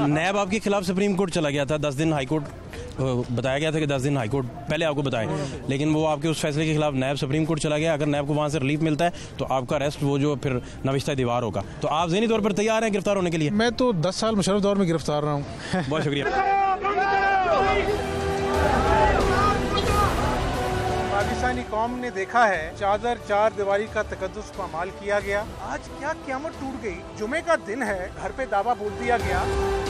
नैब आपके खिलाफ supreme court चला गया था, 10 दिन हाई कोर्ट बताया गया था कि 10 दिन हाई कोर्ट पहले आपको बताए, लेकिन वो आपके उस फैसले के खिलाफ नैब सुप्रीम कोर्ट चला गया। अगर नैब को वहाँ से रिलीफ मिलता है तो आपका अरेस्ट वो जो फिर नविश्ता दीवार होगा। तो आप ज़हनी तौर पर तैयार हैं गिरफ्तार होने के लिए? मैं तो 10 साल मुशर्रफ दौर में गिरफ्तार रहा हूँ। बहुत शुक्रिया। पाकिस्तानी कौम ने देखा है चादर चार दीवारी का तकद्दुस पामाल किया गया। आज क्या क़यामत टूट गई। जुमे का दिन है, घर पे दावा बोल दिया गया।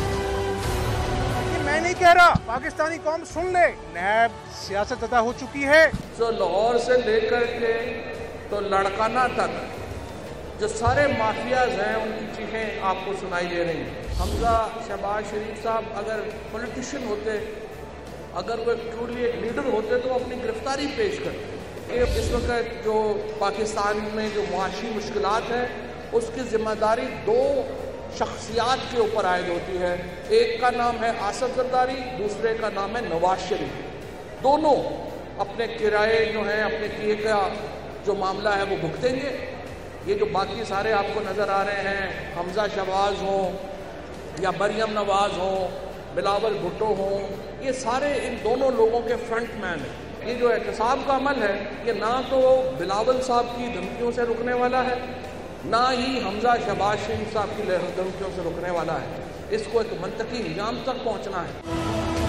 ये मैं नहीं कह रहा, पाकिस्तानी कौम सुन ले। नैब सियासत अदा हो चुकी है। जो लाहौर से लेकर के तो लड़काना तक जो सारे माफियाज हैं उनकी चीखें आपको सुनाई दे रही हैं। हमजा शहबाज शरीफ साहब अगर पॉलिटिशियन होते, अगर वो ट्रूली एक लीडर होते तो अपनी गिरफ्तारी पेश करते। इस वक्त जो पाकिस्तान में जो मुआशी मुश्किलात है उसकी जिम्मेदारी दो शख्सियात के ऊपर आयद होती है। एक का नाम है आसिफ जरदारी, दूसरे का नाम है नवाज शरीफ। दोनों अपने किराए जो हैं, अपने किए का जो मामला है वो भुगतेंगे। ये जो बाकी सारे आपको नज़र आ रहे हैं, हमजा शहबाज हों या मरियम नवाज हों, बिलावल भुट्टो हों, ये सारे इन दोनों लोगों के फ्रंट मैन हैं। ये जो एहतसाब का अमल है ये ना तो बिलावल साहब की धमकियों से रुकने वाला है, ना ही हमजा शहबाज शरीफ साहब की धमकियों से रुकने वाला है। इसको एक मंतकी निजाम तक पहुँचना है।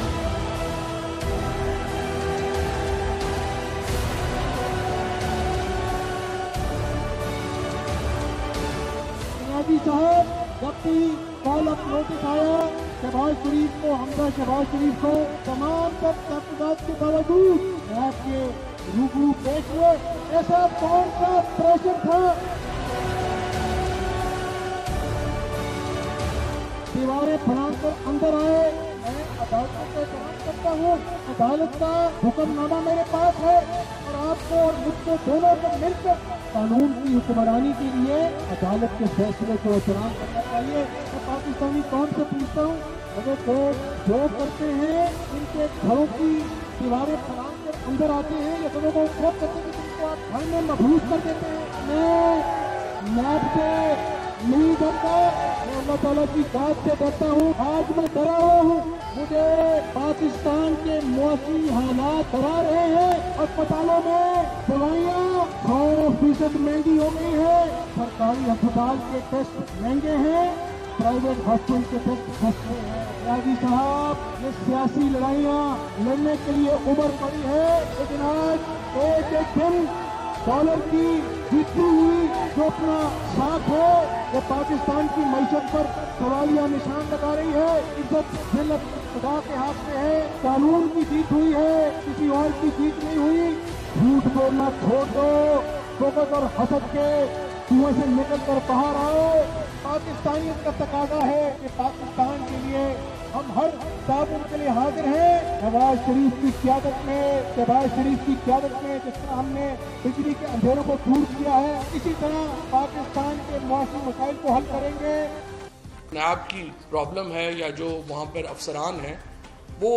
साहब जब भी कॉल अप नोटिस आया शहबाज शरीफ को, हमजा शहबाज शरीफ को तमाम तहकीकात के बावजूद आपके रूबरू पेश हुए। ऐसा कौन सा प्रेशर था? दीवारें फलाकर अंदर आए। मैं अदालत का एहतराम करता हूँ, अदालत का हुक्मनामा मेरे पास है और आपको और मुझको दोनों को मिलकर कानून की हुक्मरानी के लिए अदालत के फैसले को एहतराम करना चाहिए। मैं पाकिस्तानी कौम से पूछता हूँ, अगर लोग जो करते हैं इनके घरों की दीवारें फलांग कर अंदर आते हैं या लोगों को उपलब्ध करते हैं जिनको आप घर में महफूज कर देते हैं। मैं नैब से नहीं डरता, मैं अल्लाह ताला की जात से डरता हूँ। आज मैं डरा हुआ हूँ। मुझे पाकिस्तान के मौसमी हालात डरा रहे हैं। अस्पतालों में दवाइयाँ 100% महंगी हो गई है। सरकारी अस्पताल के टेस्ट महंगे हैं, प्राइवेट हॉस्पिटल के टेस्ट सस्ते हैं। राजी साहब, ये सियासी लड़ाइयाँ लड़ने के लिए उम्र पड़ी है, लेकिन आज एक दिन डॉलर की जीतती हुई जो अपना साथ है वो पाकिस्तान की मईशत पर सवालिया निशान लगा रही है। इज्जत जिल्लत खुदा के हाथ में है। कानून की जीत हुई है, किसी और की जीत नहीं हुई। झूठ बोलना छोड़ दो, फोकस और हसद के कुएं से निकल कर बाहर आओ। पाकिस्तानियत का तकाजा है कि पाकिस्तान के लिए हम हर ताबुन के लिए हाजिर हैं। नवाज शरीफ की क़यादत में, शहबाज शरीफ की क़यादत में जिस तरह हमने बिजली के अंधेरों को दूर किया है, इसी तरह पाकिस्तान के मौसमी मसाइल को हल करेंगे। नैब की प्रॉब्लम है या जो वहाँ पर अफसरान हैं, वो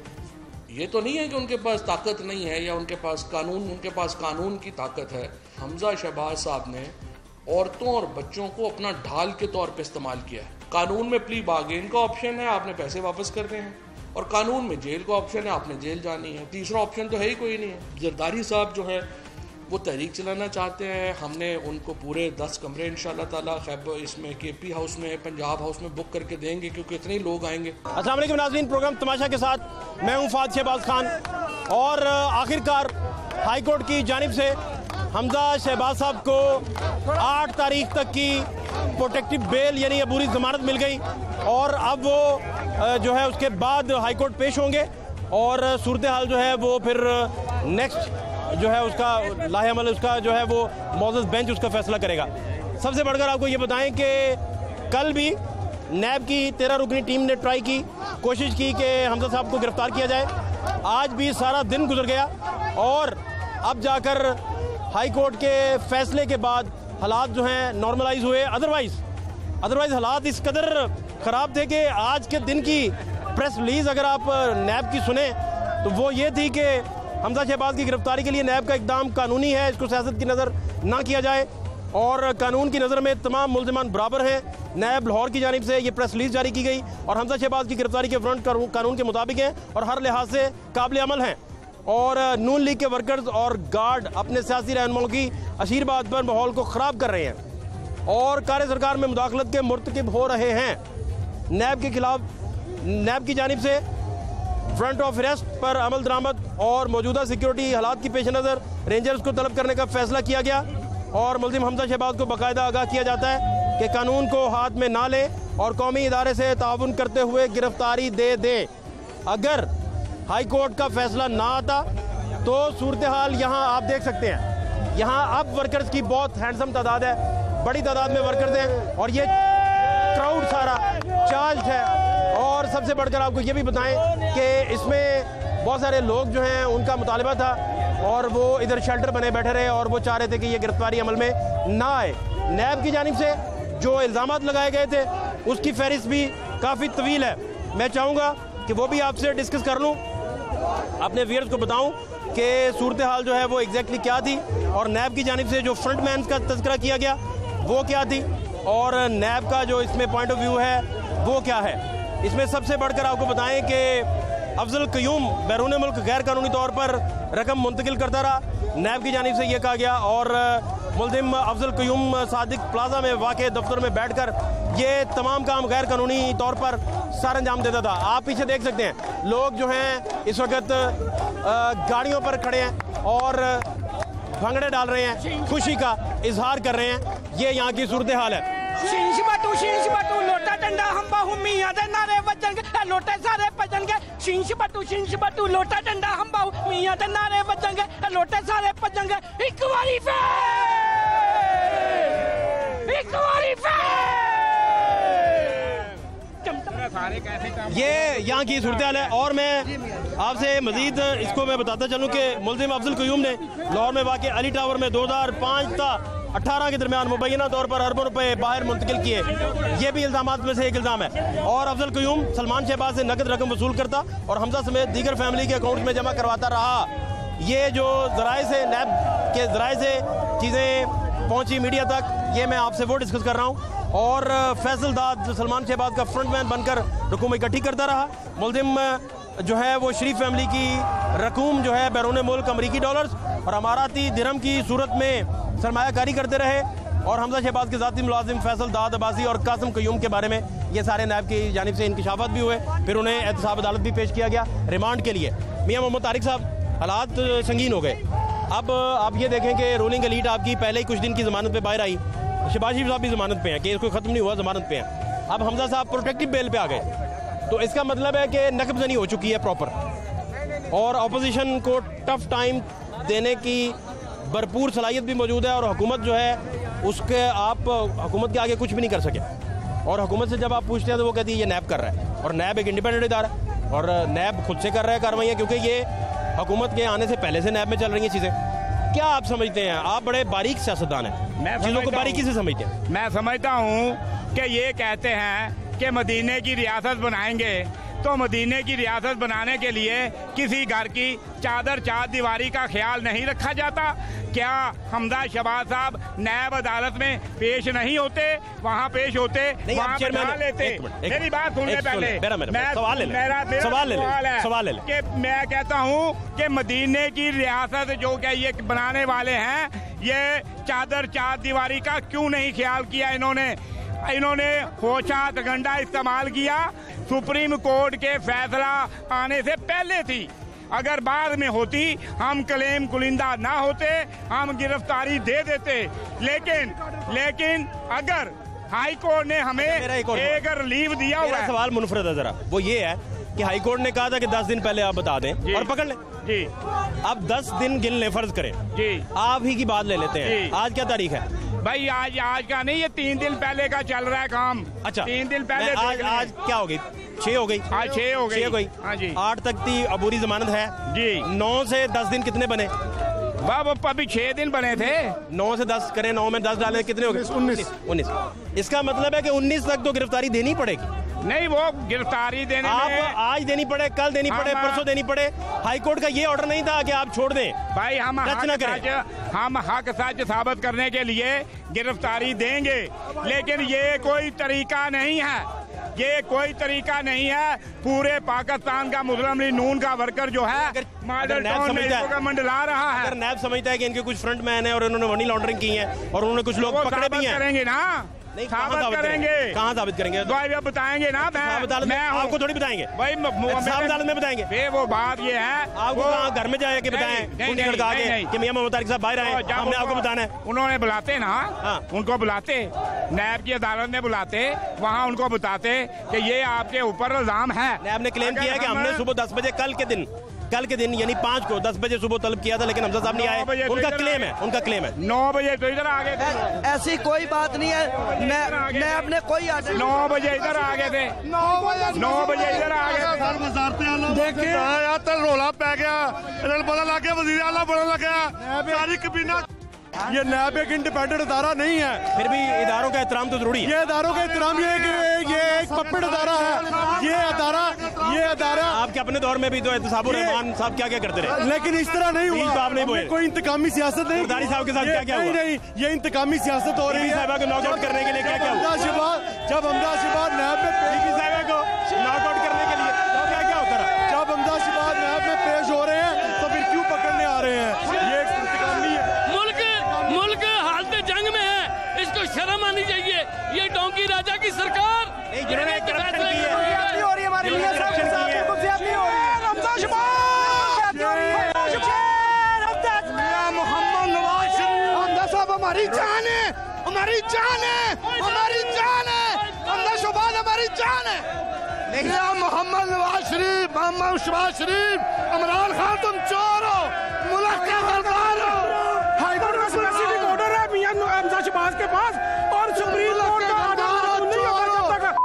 ये तो नहीं है कि उनके पास ताकत नहीं है या उनके पास कानून की ताकत है। हमजा शहबाज साहब ने औरतों और बच्चों को अपना ढाल के तौर पे इस्तेमाल किया है। कानून में प्ली बार्गेन का ऑप्शन है, आपने पैसे वापस करने हैं, और कानून में जेल का ऑप्शन है, आपने जेल जानी है। तीसरा ऑप्शन तो है ही कोई नहीं है। जरदारी साहब जो है वो तहरीक चलाना चाहते हैं। हमने उनको पूरे 10 कमरे इंशाल्लाह ताला खैबर इसमें KP हाउस में, पंजाब हाउस में बुक करके देंगे, क्योंकि इतने ही लोग आएंगे। अस्सलाम वालेकुम नाज़रीन, प्रोग्राम तमाशा के साथ मैं हूँ फाद शहबाज खान। और आखिरकार हाई कोर्ट की जानिब से हमजा शहबाज साहब को 8 तारीख तक की प्रोटेक्टिव बेल यानी अबूरी ज़मानत मिल गई, और अब वो जो है उसके बाद हाई कोर्ट पेश होंगे और सूरत हाल जो है वो फिर नेक्स्ट जो है उसका लाहेअमल उसका जो है वो मौजूद बेंच उसका फैसला करेगा। सबसे बढ़कर आपको ये बताएं कि कल भी नैब की 13 रुकनी टीम ने ट्राई की, कोशिश की कि हमजा साहब को गिरफ्तार किया जाए। आज भी सारा दिन गुजर गया और अब जाकर हाई कोर्ट के फैसले के बाद हालात जो हैं नॉर्मलाइज हुए। अदरवाइज हालात इस कदर ख़राब थे कि आज के दिन की प्रेस रिलीज़ अगर आप नैब की सुने तो वो ये थी कि हमजा शहबाज की गिरफ्तारी के लिए नैब का इक़दाम कानूनी है, इसको सियासत की नज़र ना किया जाए। और कानून की नज़र में तमाम मुल्ज़िमान बराबर हैं। नैब लाहौर की जानिब से ये प्रेस रिलीज जारी की गई और हमजा शहबाज की गिरफ्तारी के वारंट कानून के मुताबिक हैं और हर लिहाज से काबिल अमल हैं। और नून लीग के वर्कर्स और गार्ड अपने सियासी रहनुमाओं की आशीर्वाद पर माहौल को ख़राब कर रहे हैं और कार्य सरकार में मुदाखलत के मुर्तकिब हो रहे हैं। नैब के खिलाफ नैब की जानिब से फ्रंट ऑफ अरेस्ट पर अमल दरामद और मौजूदा सिक्योरिटी हालात की पेश नज़र रेंजर्स को तलब करने का फैसला किया गया और मुल्ज़िम हमजा शहबाज को बाकायदा आगाह किया जाता है कि कानून को हाथ में ना ले और कौमी इदारे से ताउन करते हुए गिरफ्तारी दे दे। अगर हाई कोर्ट का फैसला ना आता तो सूरत हाल यहाँ आप देख सकते हैं। यहाँ अब वर्कर्स की बहुत हैंडसम तादाद है, बड़ी तादाद में वर्कर्स हैं और ये क्राउड सारा चार्ज है। और सबसे बढ़कर आपको ये भी बताएं कि इसमें बहुत सारे लोग जो हैं उनका मुतालबा था और वो इधर शेल्टर बने बैठे रहे और वो चाह रहे थे कि ये गिरफ्तारी अमल में ना आए। नैब की जानिब से जो इल्ज़ामात लगाए गए थे उसकी फहरिस्त भी काफ़ी तवील है। मैं चाहूँगा कि वो भी आपसे डिस्कस कर लूँ, अपने व्यूअर्स को बताऊं कि सूरत हाल जो है वो एग्जैक्टली क्या थी और नैब की जानिब से जो फ्रंटमैन का तज़किरा किया गया वो क्या थी और नैब का जो इसमें पॉइंट ऑफ व्यू है वो क्या है। इसमें सबसे बढ़कर आपको बताएं कि अफजल क़य्यूम बैरून मुल्क गैर कानूनी तौर पर रकम मुंतकिल करता रहा, नैब की जानिब से ये कहा गया और मुल्ज़िम अफजल क़य्यूम सादिक प्लाजा में वाक़े दफ्तर में बैठकर ये तमाम काम गैर कानूनी तौर पर सर अंजाम देता था। आप पीछे देख सकते हैं लोग जो हैं इस वक्त गाड़ियों पर खड़े हैं और भंगड़े डाल रहे हैं, खुशी का इजहार कर रहे हैं। ये यहाँ की सूरत हाल है। शीश बटू लोटा डंडा हम बाहु मियां दे नारे बजन के लोटे सारे भजन के शीश बटू लोटा डंडा हम बाहु मियां दे नारे बजन के लोटे सारे भजन के एक बारी ये यहाँ की सूरत हाल है। और मैं आपसे मजीद इसको मैं बताता चलूँ कि मुल्ज़िम अफजल क़य्यूम ने लाहौर में वाक़े अली टावर में 2005 था 18 के दरमियान मुबैना तौर पर अरबों रुपए बाहर मुंतकिल किए। ये भी इल्ज़ामात में से एक इल्ज़ाम है। और अफजल क़य्यूम सलमान शहबाज से नकद रकम वसूल करता और हमजा समेत दीगर फैमिली के अकाउंट में जमा करवाता रहा। ये जो ज़राए से नैब के ज़राए से चीज़ें पहुँची मीडिया तक, ये मैं आपसे वो डिस्कस कर रहा हूँ। और फैसल दाद सलमान शहबाज का फ्रंटमैन बनकर रकूम इकट्ठी करता रहा। मुल्ज़िम जो है वो शरीफ फैमिली की रकूम जो है बैरून मुल्क अमरीकी डॉलर्स और अमाराती दिरहम की सूरत में सरमायाकारी करते रहे। और हमजा शहबाज के ज़ाती मुलाजिम फैसल दाद अब्बासी और कासिम क़य्यूम के बारे में ये सारे नायब की जानिब से इंकशाफात भी हुए, फिर उन्हें एहतसाब अदालत भी पेश किया गया रिमांड के लिए। मियाँ मोहम्मद तारिक साहब, हालात संगीन हो गए। अब आप ये देखें कि रूलिंग एलीट आपकी पहले ही कुछ दिन की ज़मानत पे बाहर आई, शहबाज शरीफ साहब भी ज़मानत पे हैं, केस कोई ख़त्म नहीं हुआ, ज़मानत पे हैं। अब हमजा साहब प्रोटेक्टिव बेल पे आ गए, तो इसका मतलब है कि नकबजनी हो चुकी है प्रॉपर और अपोजिशन को टफ टाइम देने की भरपूर सलाहियत भी मौजूद है। और हुकूमत जो है उसके आप हुकूमत के आगे कुछ भी नहीं कर सके। और हुकूमत से जब आप पूछते हैं तो वो कहती है ये नैब कर रहा है, और नैब एक इंडिपेंडेंट इदारा है और नैब खुद से कर रहा है कार्रवाइयाँ, क्योंकि ये हुकूमत के आने से पहले से नैब में चल रही हैं चीज़ें। क्या आप समझते हैं? आप बड़े बारीक सियासतदान हैं, चीज़ों को बारीकी से समझते हैं। मैं समझता हूँ कि ये कहते हैं कि मदीने की रियासत बनाएंगे, तो मदीने की रियासत बनाने के लिए किसी घर की चादर चार दीवारी का ख्याल नहीं रखा जाता। क्या हमजा शहबाज साहब नैब अदालत में पेश नहीं होते? वहाँ पेश होते, वहाँ बैठा लेते। मेरी बात सुनने पहले मेरा सवाल है कि मैं कहता हूँ कि मदीने की रियासत जो क्या ये बनाने वाले हैं, ये चादर चार दीवारी का क्यों नहीं ख्याल किया? इन्होंने होशा तगंडा इस्तेमाल किया। सुप्रीम कोर्ट के फैसला आने से पहले थी, अगर बाद में होती हम क्लेम कुलिंदा ना होते, हम गिरफ्तारी दे देते। लेकिन अगर हाई कोर्ट ने हमें एक रिलीफ दिया हुआ है। सवाल मुनफरद है जरा, वो ये है कि हाई कोर्ट ने कहा था कि 10 दिन पहले आप बता दें और पकड़ लें जी। अब 10 दिन गिन लें, फर्ज करें जी, आप ही की बात ले लेते हैं। आज क्या तारीख है भाई? आज का नहीं, ये 3 दिन पहले का चल रहा है काम। अच्छा, 3 दिन पहले। आज क्या हो गई? 6 हो गई। आज 6 हो गई। हाँ जी। 8 तक की अबूरी जमानत है जी। 9 से 10 दिन कितने बने? बाबा अभी 6 दिन बने थे। 9 से 10 करें, 9 में 10 डालें, कितने हो गए? 19। इसका मतलब है कि 19 तक तो गिरफ्तारी देनी पड़ेगी। नहीं, वो गिरफ्तारी देने आप में आज देनी पड़े, कल देनी पड़े, परसों देनी पड़े। हाईकोर्ट का ये ऑर्डर नहीं था कि आप छोड़ दें। भाई हम हक सच साबित करने के लिए गिरफ्तारी देंगे, लेकिन ये कोई तरीका नहीं है, ये कोई तरीका नहीं है। पूरे पाकिस्तान का मुस्लिम लीग नून का वर्कर जो है मॉडल टाउन में इसको मंडला रहा है। अगर नैब समझता है कि इनके कुछ फ्रंट मैन है और इन्होंने मनी लॉन्ड्रिंग की है और उन्होंने कुछ लोग पकड़े भी हैं, करेंगे ना, नहीं साबित करेंगे। कहाँ साबित करेंगे? भाई अब बताएंगे ना, मैं आपको थोड़ी बताएंगे भाई, अदालत में बताएंगे। वो बात ये है, आपको घर में जाए कि बताएं कि मियां मोहम्मद तारिक साहब बाहर आए, हमने आपको बताना है। उन्होंने बुलाते ना, उनको बुलाते, नैब की अदालत में बुलाते, वहाँ उनको बताते कि ये आपके ऊपर इल्जाम है। नैब ने क्लेम किया कि हमने सुबह 10 बजे कल के दिन यानी 5 को 10 बजे सुबह तलब किया था, लेकिन हमजा साहब नहीं आए। उनका क्लेम है 9 बजे तो इधर आ गए थे। ऐसी कोई बात नहीं है, नैब ने कोई 9 बजे इधर आ गए थे, 9 बजे इधर आ गए। देखिए यार, तल रोला पै गया, पता लग गया, वजीर आला बड़ा लग गया, सारी कबीना। ये नैब एक इंडिपेंडेंट इदारा नहीं है, फिर भी इदारों का एहतराम तो जरूरी है। ये इदारों का एहतराम ये एक पपेट इदारा है। ये अदारा आपके अपने दौर में भी तो एहतसाबुर रहमान साहब क्या करते रहे, लेकिन इस तरह नहीं हुआ। तो आप नहीं बोले, कोई इंतकामी सियासत नहीं। सरदारी साहब के साथ क्या हुआ? नहीं, ये इंतकामी सियासत हो रही है। साहबा को नॉकआउट करने के लिए क्या हुआ? जब हमजा शिबाद नैब में साहबा को नॉकआउट करने के लिए क्या होता रहा? जब हमजा शिबाद नैब में पेश हो रहे हैं तो फिर क्यों पकड़ने आ रहे हैं? ये इंतकामी है। मुल्क हालत जंग में है, इसको शर्म आनी चाहिए। ये डोंकी राजा की सरकार जिन्होंने करप्शन की है, मोहम्मद नवाज शरीफ हमजा साहब हमारी जान है, हमारी जान है, हमारी जान है। हमजा शबाज हमारी जान है। मोहम्मद नवाज शरीफ, मोहम्मद शबाज शरीफ, इमरान खान तुम चोर हो, मुल्क का गद्दार हो। हाईकोर्ट का स्पेसिफिक ऑर्डर है मियां हमजा शबाज के पास, और सुप्रीम कोर्ट का ऑर्डर नहीं होगा जब तक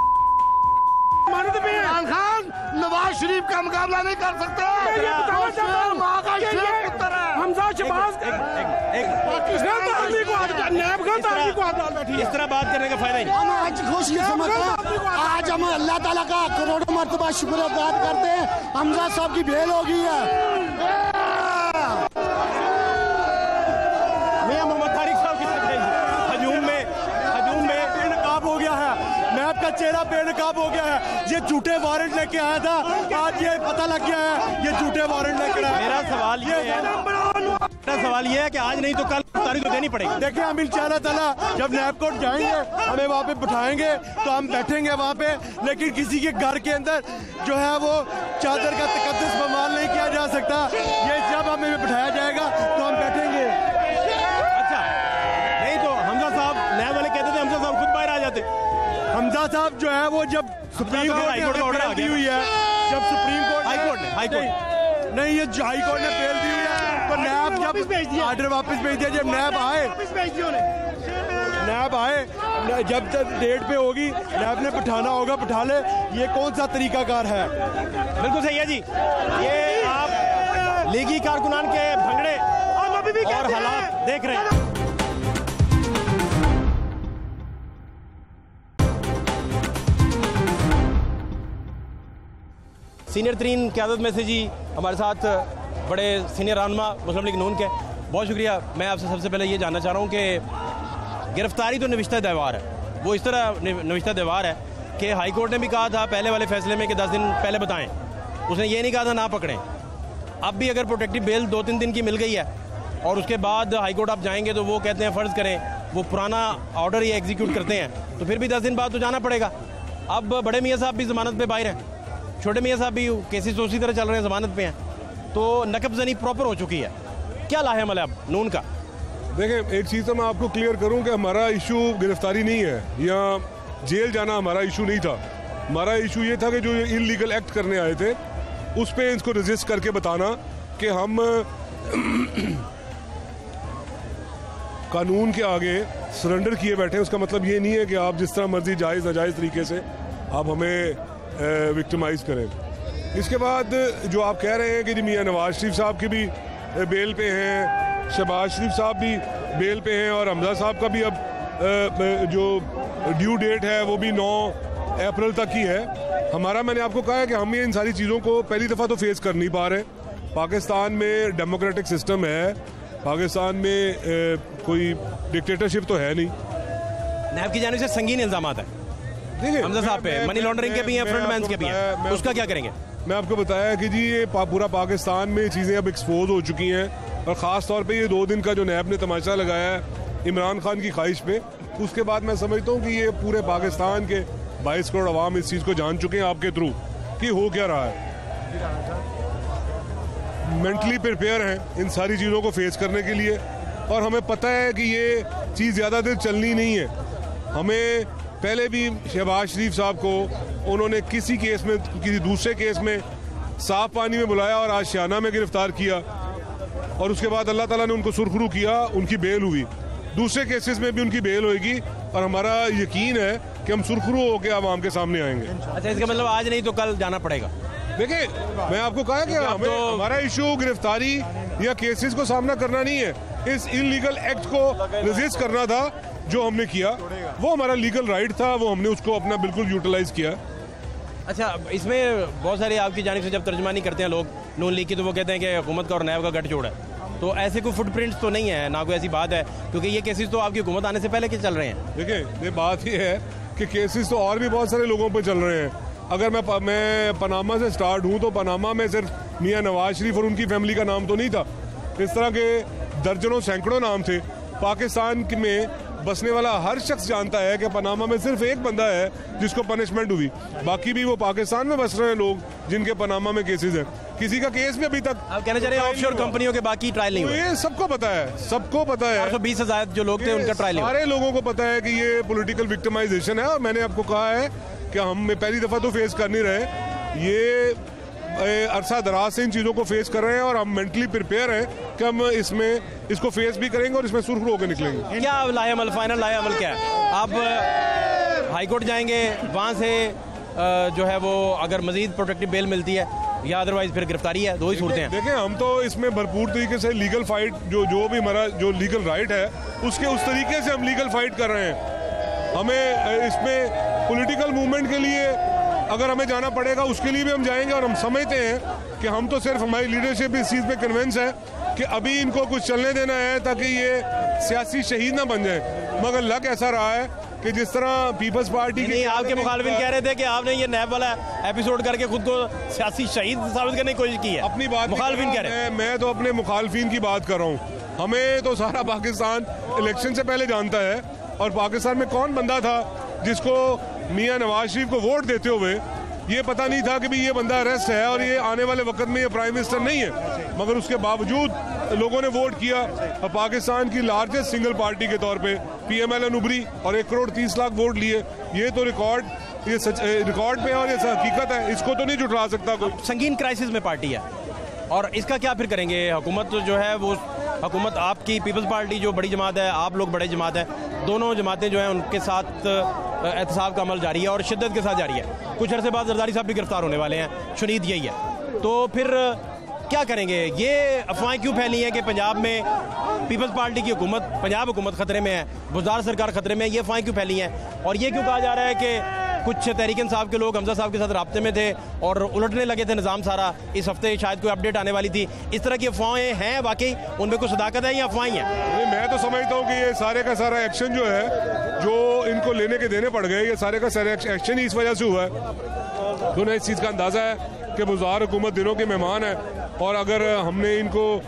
इमरान खान नवाज शरीफ का मुकाबला नहीं कर सकता। हमजा शबाज इस तरह बात करने का फायदा ही नहीं। हम आज खुशकिस्मत हैं, आज हम अल्लाह ताला का करोड़ों मर्तबा शुक्र अदा करते हैं, हमजा साहब की बेल हो गई है। मियां मोहम्मद तारिक साहब की हजूम में बेनकाब हो गया है, नैब का चेहरा बेनकाब हो गया है। ये झूठे वारंट लेके आया था, आज ये पता लग गया है ये झूठे वारंट लेकर आया। मेरा सवाल ये है कि आज नहीं तो कल तारीख तो देनी पड़ेगी। देखिए, हम इंशाअल्लाह ताला जब नैब कोर्ट जाएंगे, हमें वहाँ पे बिठाएंगे तो हम बैठेंगे वहाँ पे, लेकिन किसी के घर के अंदर जो है वो चादर का तकद्दुस बमाल नहीं किया जा सकता। ये जब हमें बिठाया जाएगा तो हम बैठेंगे। अच्छा, नहीं तो हमजा साहब नैब वाले कहते थे हमजा साहब खुद बाहर आ जाते। हमजा साहब जो है वो जब सुप्रीम कोर्ट ने ऑर्डर दी हुई है, जब सुप्रीम कोर्ट हाईकोर्ट नहीं, ये हाईकोर्ट ने बेल दी हुई है, तो नैब जब ऑर्डर वापस भेज दिया, जब नैब आए जब तक डेट पे होगी, नैब ने बिठाना होगा, बिठा ले। ये कौन सा तरीकाकार है? बिल्कुल सही है जी। ये आप लीगी कारकुनान के भंगड़े और हालात देख रहे हैं। सीनियर तरीन क़यादत में से जी हमारे साथ बड़े सीनियर रहनुमा मुस्लिम लीग नून के, बहुत शुक्रिया। मैं आपसे सबसे पहले ये जानना चाह रहा हूँ कि गिरफ्तारी तो नविश्ता दीवार है, वो इस तरह नविश्ता दीवार है कि हाई कोर्ट ने भी कहा था पहले वाले फैसले में कि 10 दिन पहले बताएं, उसने ये नहीं कहा था ना पकड़ें। अब भी अगर प्रोटेक्टिव बेल 2-3 दिन की मिल गई है और उसके बाद हाई कोर्ट आप जाएंगे तो वो कहते हैं फ़र्ज़ करें वो पुराना ऑर्डर ये एग्जीक्यूट करते हैं, तो फिर भी 10 दिन बाद तो जाना पड़ेगा। अब बड़े मियाँ साहब भी ज़मानत पे बाहर हैं, छोटे मियाँ साहब भी केसेस उसी तरह चल रहे हैं, ज़मानत पे हैं, तो नकबजनी प्रॉपर हो चुकी है। क्या लाहेमल है अब नून का? देखें, एक चीज़ तो मैं आपको क्लियर करूं कि हमारा इशू गिरफ्तारी नहीं है या जेल जाना हमारा इशू नहीं था। हमारा इशू ये था कि जो इलीगल एक्ट करने आए थे उस पर इसको रजिस्ट करके बताना कि हम कानून के आगे सरेंडर किए बैठे। उसका मतलब ये नहीं है कि आप जिस तरह मर्जी जायज़ नाजायज़ तरीके से आप हमें विक्टिमाइज करें। इसके बाद जो आप कह रहे हैं कि मियां नवाज शरीफ साहब की भी बेल पे हैं, शहबाज शरीफ साहब भी बेल पे हैं और हमजा साहब का भी अब जो ड्यू डेट है वो भी 9 अप्रैल तक ही है। हमारा, मैंने आपको कहा है कि हम ये इन सारी चीज़ों को पहली दफ़ा तो फेस कर नहीं पा रहे। पाकिस्तान में डेमोक्रेटिक सिस्टम है, पाकिस्तान में कोई डिक्टेटरशिप तो है नहीं। नैब की जानिब से संगीन इल्जामात है देखिए हमजा साहब पे, मनी लॉन्ड्रिंग के भी हैं, फ्रंटमैन के भी हैं, उसका क्या करेंगे? मैं आपको बताया कि जी ये पूरा पाकिस्तान में चीज़ें अब एक्सपोज हो चुकी हैं, और ख़ास तौर पे ये 2 दिन का जो नैब ने तमाशा लगाया है इमरान खान की ख्वाहिश पे, उसके बाद मैं समझता हूँ कि ये पूरे पाकिस्तान के 22 करोड़ अवाम इस चीज़ को जान चुके हैं आपके थ्रू कि हो क्या रहा है। मेंटली प्रिपेयर हैं इन सारी चीज़ों को फेस करने के लिए, और हमें पता है कि ये चीज़ ज़्यादा देर चलनी नहीं है। हमें पहले भी शहबाज शरीफ साहब को उन्होंने किसी केस में, किसी दूसरे केस में साफ पानी में बुलाया और आशियाना में गिरफ्तार किया, और उसके बाद अल्लाह ताला ने उनको सुरखरू किया, उनकी बेल हुई। दूसरे केसेस में भी उनकी बेल होगी, और हमारा यकीन है कि हम सुरखरू होकर आवाम के सामने आएंगे। अच्छा, इसका मतलब आज नहीं तो कल जाना पड़ेगा? देखिए, मैं आपको कहा कि हमारा इशू गिरफ्तारी या केसेस को सामना करना नहीं है, इस इलीगल एक्ट को रेजिस्ट करना था जो हमने किया। वो हमारा लीगल राइट था, वो हमने उसको अपना बिल्कुल यूटिलाइज किया। अच्छा, इसमें बहुत सारे आपकी जानिब से जब तर्जुमानी करते हैं लोग नून लीग की, तो वो कहते हैं कि हुकूमत का और नैब का गठजोड़ है, तो ऐसे कोई फुटप्रिंट्स तो नहीं है, ना कोई ऐसी बात है, क्योंकि ये केसेस तो आपकी हुकूमत आने से पहले के चल रहे हैं। देखिए, ये बात ये है कि केसेस तो और भी बहुत सारे लोगों पर चल रहे हैं। अगर मैं पनामा से स्टार्ट हूँ तो पनामा में सिर्फ मियाँ नवाज शरीफ और उनकी फैमिली का नाम तो नहीं था, इस तरह के दर्जनों सैकड़ों नाम थे। पाकिस्तान में बसने वाला हर शख्स जानता है कि पनामा में सिर्फ एक बंदा है जिसको पनिशमेंट हुई, बाकी भी वो पाकिस्तान में बस रहे हैं लोग जिनके पनामा में केसेस हैं। किसी का केस भी अभी तक, आप कहना चाह रहे हैं ऑफशोर कंपनियों के बाकी ट्रायल नहीं हुए? ये सबको पता है, सबको पता है। 420 से ज्यादा जो लोग थे उनका ट्रायल नहीं हुआ। सारे लोगों को पता है कि ये पॉलिटिकल विक्टिमाइजेशन है, और मैंने आपको कहा है कि हम पहली दफा तो फेस कर नहीं रहे, ये अरसा दराज से इन चीज़ों को फेस कर रहे हैं, और हम मेंटली प्रिपेयर हैं कि हम इसको फेस भी करेंगे और इसमें सुरखरू होकर निकलेंगे। क्या लाहेअमल, फाइनल लाहेअमल क्या है? आप हाईकोर्ट जाएंगे, वहाँ से जो है वो अगर मजीद प्रोटेक्टिव बेल मिलती है या अदरवाइज फिर गिरफ्तारी है, 2 ही सूरतें हैं। देखिए, हम तो इसमें भरपूर तरीके से लीगल फाइट, जो भी हमारा जो लीगल राइट है उसके उस तरीके से हम लीगल फाइट कर रहे हैं। हमें इसमें पॉलिटिकल मूवमेंट के लिए अगर हमें जाना पड़ेगा उसके लिए भी हम जाएंगे, और हम समझते हैं कि हम तो सिर्फ, हमारी लीडरशिप इस चीज़ पे कन्विंस है कि अभी इनको कुछ चलने देना है ताकि ये सियासी शहीद ना बन जाए। मगर लग ऐसा रहा है कि जिस तरह पीपल्स पार्टी के आपके मुखालिफिन कह रहे थे कि आपने ये नैब वाला एपिसोड करके खुद को सियासी शहीद साबित करने की कोशिश की है। अपनी बात मुखालिफिन कह रहे हैं, मैं तो अपने मुखालिफिन की बात कर रहा हूँ। हमें तो सारा पाकिस्तान इलेक्शन से पहले जानता है, और पाकिस्तान में कौन बंदा था जिसको मियाँ नवाज शरीफ को वोट देते हुए ये पता नहीं था कि भी ये बंदा अरेस्ट है और ये आने वाले वक्त में ये प्राइम मिनिस्टर नहीं है, मगर उसके बावजूद लोगों ने वोट किया, और पाकिस्तान की लार्जेस्ट सिंगल पार्टी के तौर पे PMLN उभरी और 1 करोड़ 30 लाख वोट लिए। ये तो रिकॉर्ड, ये सच रिकॉर्ड पे और ये हकीकत है, इसको तो नहीं जुटला सकता कोई। संगीन क्राइसिस में पार्टी है, और इसका क्या फिर करेंगे? हुकूमत जो है वो, हुकूमत आपकी पीपल्स पार्टी जो बड़ी जमात है, आप लोग बड़े जमात है, दोनों जमातें जो हैं उनके साथ एहतसाब का अमल जारी है और शिद्दत के साथ जारी है। कुछ अरसे बाद जरदारी साहब भी गिरफ्तार होने वाले हैं, शुनीद यही है। तो फिर क्या करेंगे? ये अफवाहें क्यों फैली हैं कि पंजाब में पीपल्स पार्टी की हुकूमत, पंजाब हुकूमत खतरे में है, बुज़दार सरकार खतरे में है, ये अफवाहें क्यों फैली हैं? और ये क्यों कहा जा रहा है कि कुछ तहरीक इंसाफ के लोग हमजा साहब के साथ राब्ते में थे और उलटने लगे थे निज़ाम सारा, इस हफ्ते शायद कोई अपडेट आने वाली थी? इस तरह की अफवाहें हैं, वाकई उनमें कुछ सदाकत है या अफवाहें हैं? मैं तो समझता हूँ कि ये सारे का सारा एक्शन जो है, जो इनको लेने के देने पड़ गए, ये सारे का सारा एक्शन ही इस वजह से हुआ है। तो इस चीज़ का अंदाज़ा है कि बुज़दार हुकूमत दिनों के मेहमान है, और अगर हमने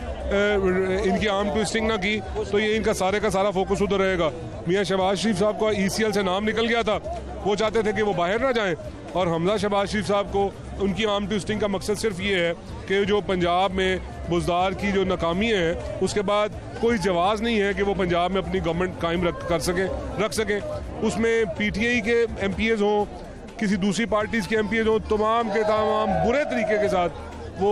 इनकी आर्म ट्विस्टिंग ना की तो ये इनका सारे का सारा फोकस उधर रहेगा। मियाँ शहबाज शरीफ साहब का ECL से नाम निकल गया था, वो चाहते थे कि वो बाहर ना जाएं, और हमजा शहबाज शरीफ साहब को उनकी आर्म ट्विस्टिंग का मकसद सिर्फ ये है कि जो पंजाब में बुज़दार की जो नाकामी है उसके बाद कोई जवाज़ नहीं है कि वो पंजाब में अपनी गवर्नमेंट कायम रख सकें। उसमें PTI के MPs हों, किसी दूसरी पार्टीज़ के MPs हों, तमाम के तमाम बुरे तरीके के साथ वो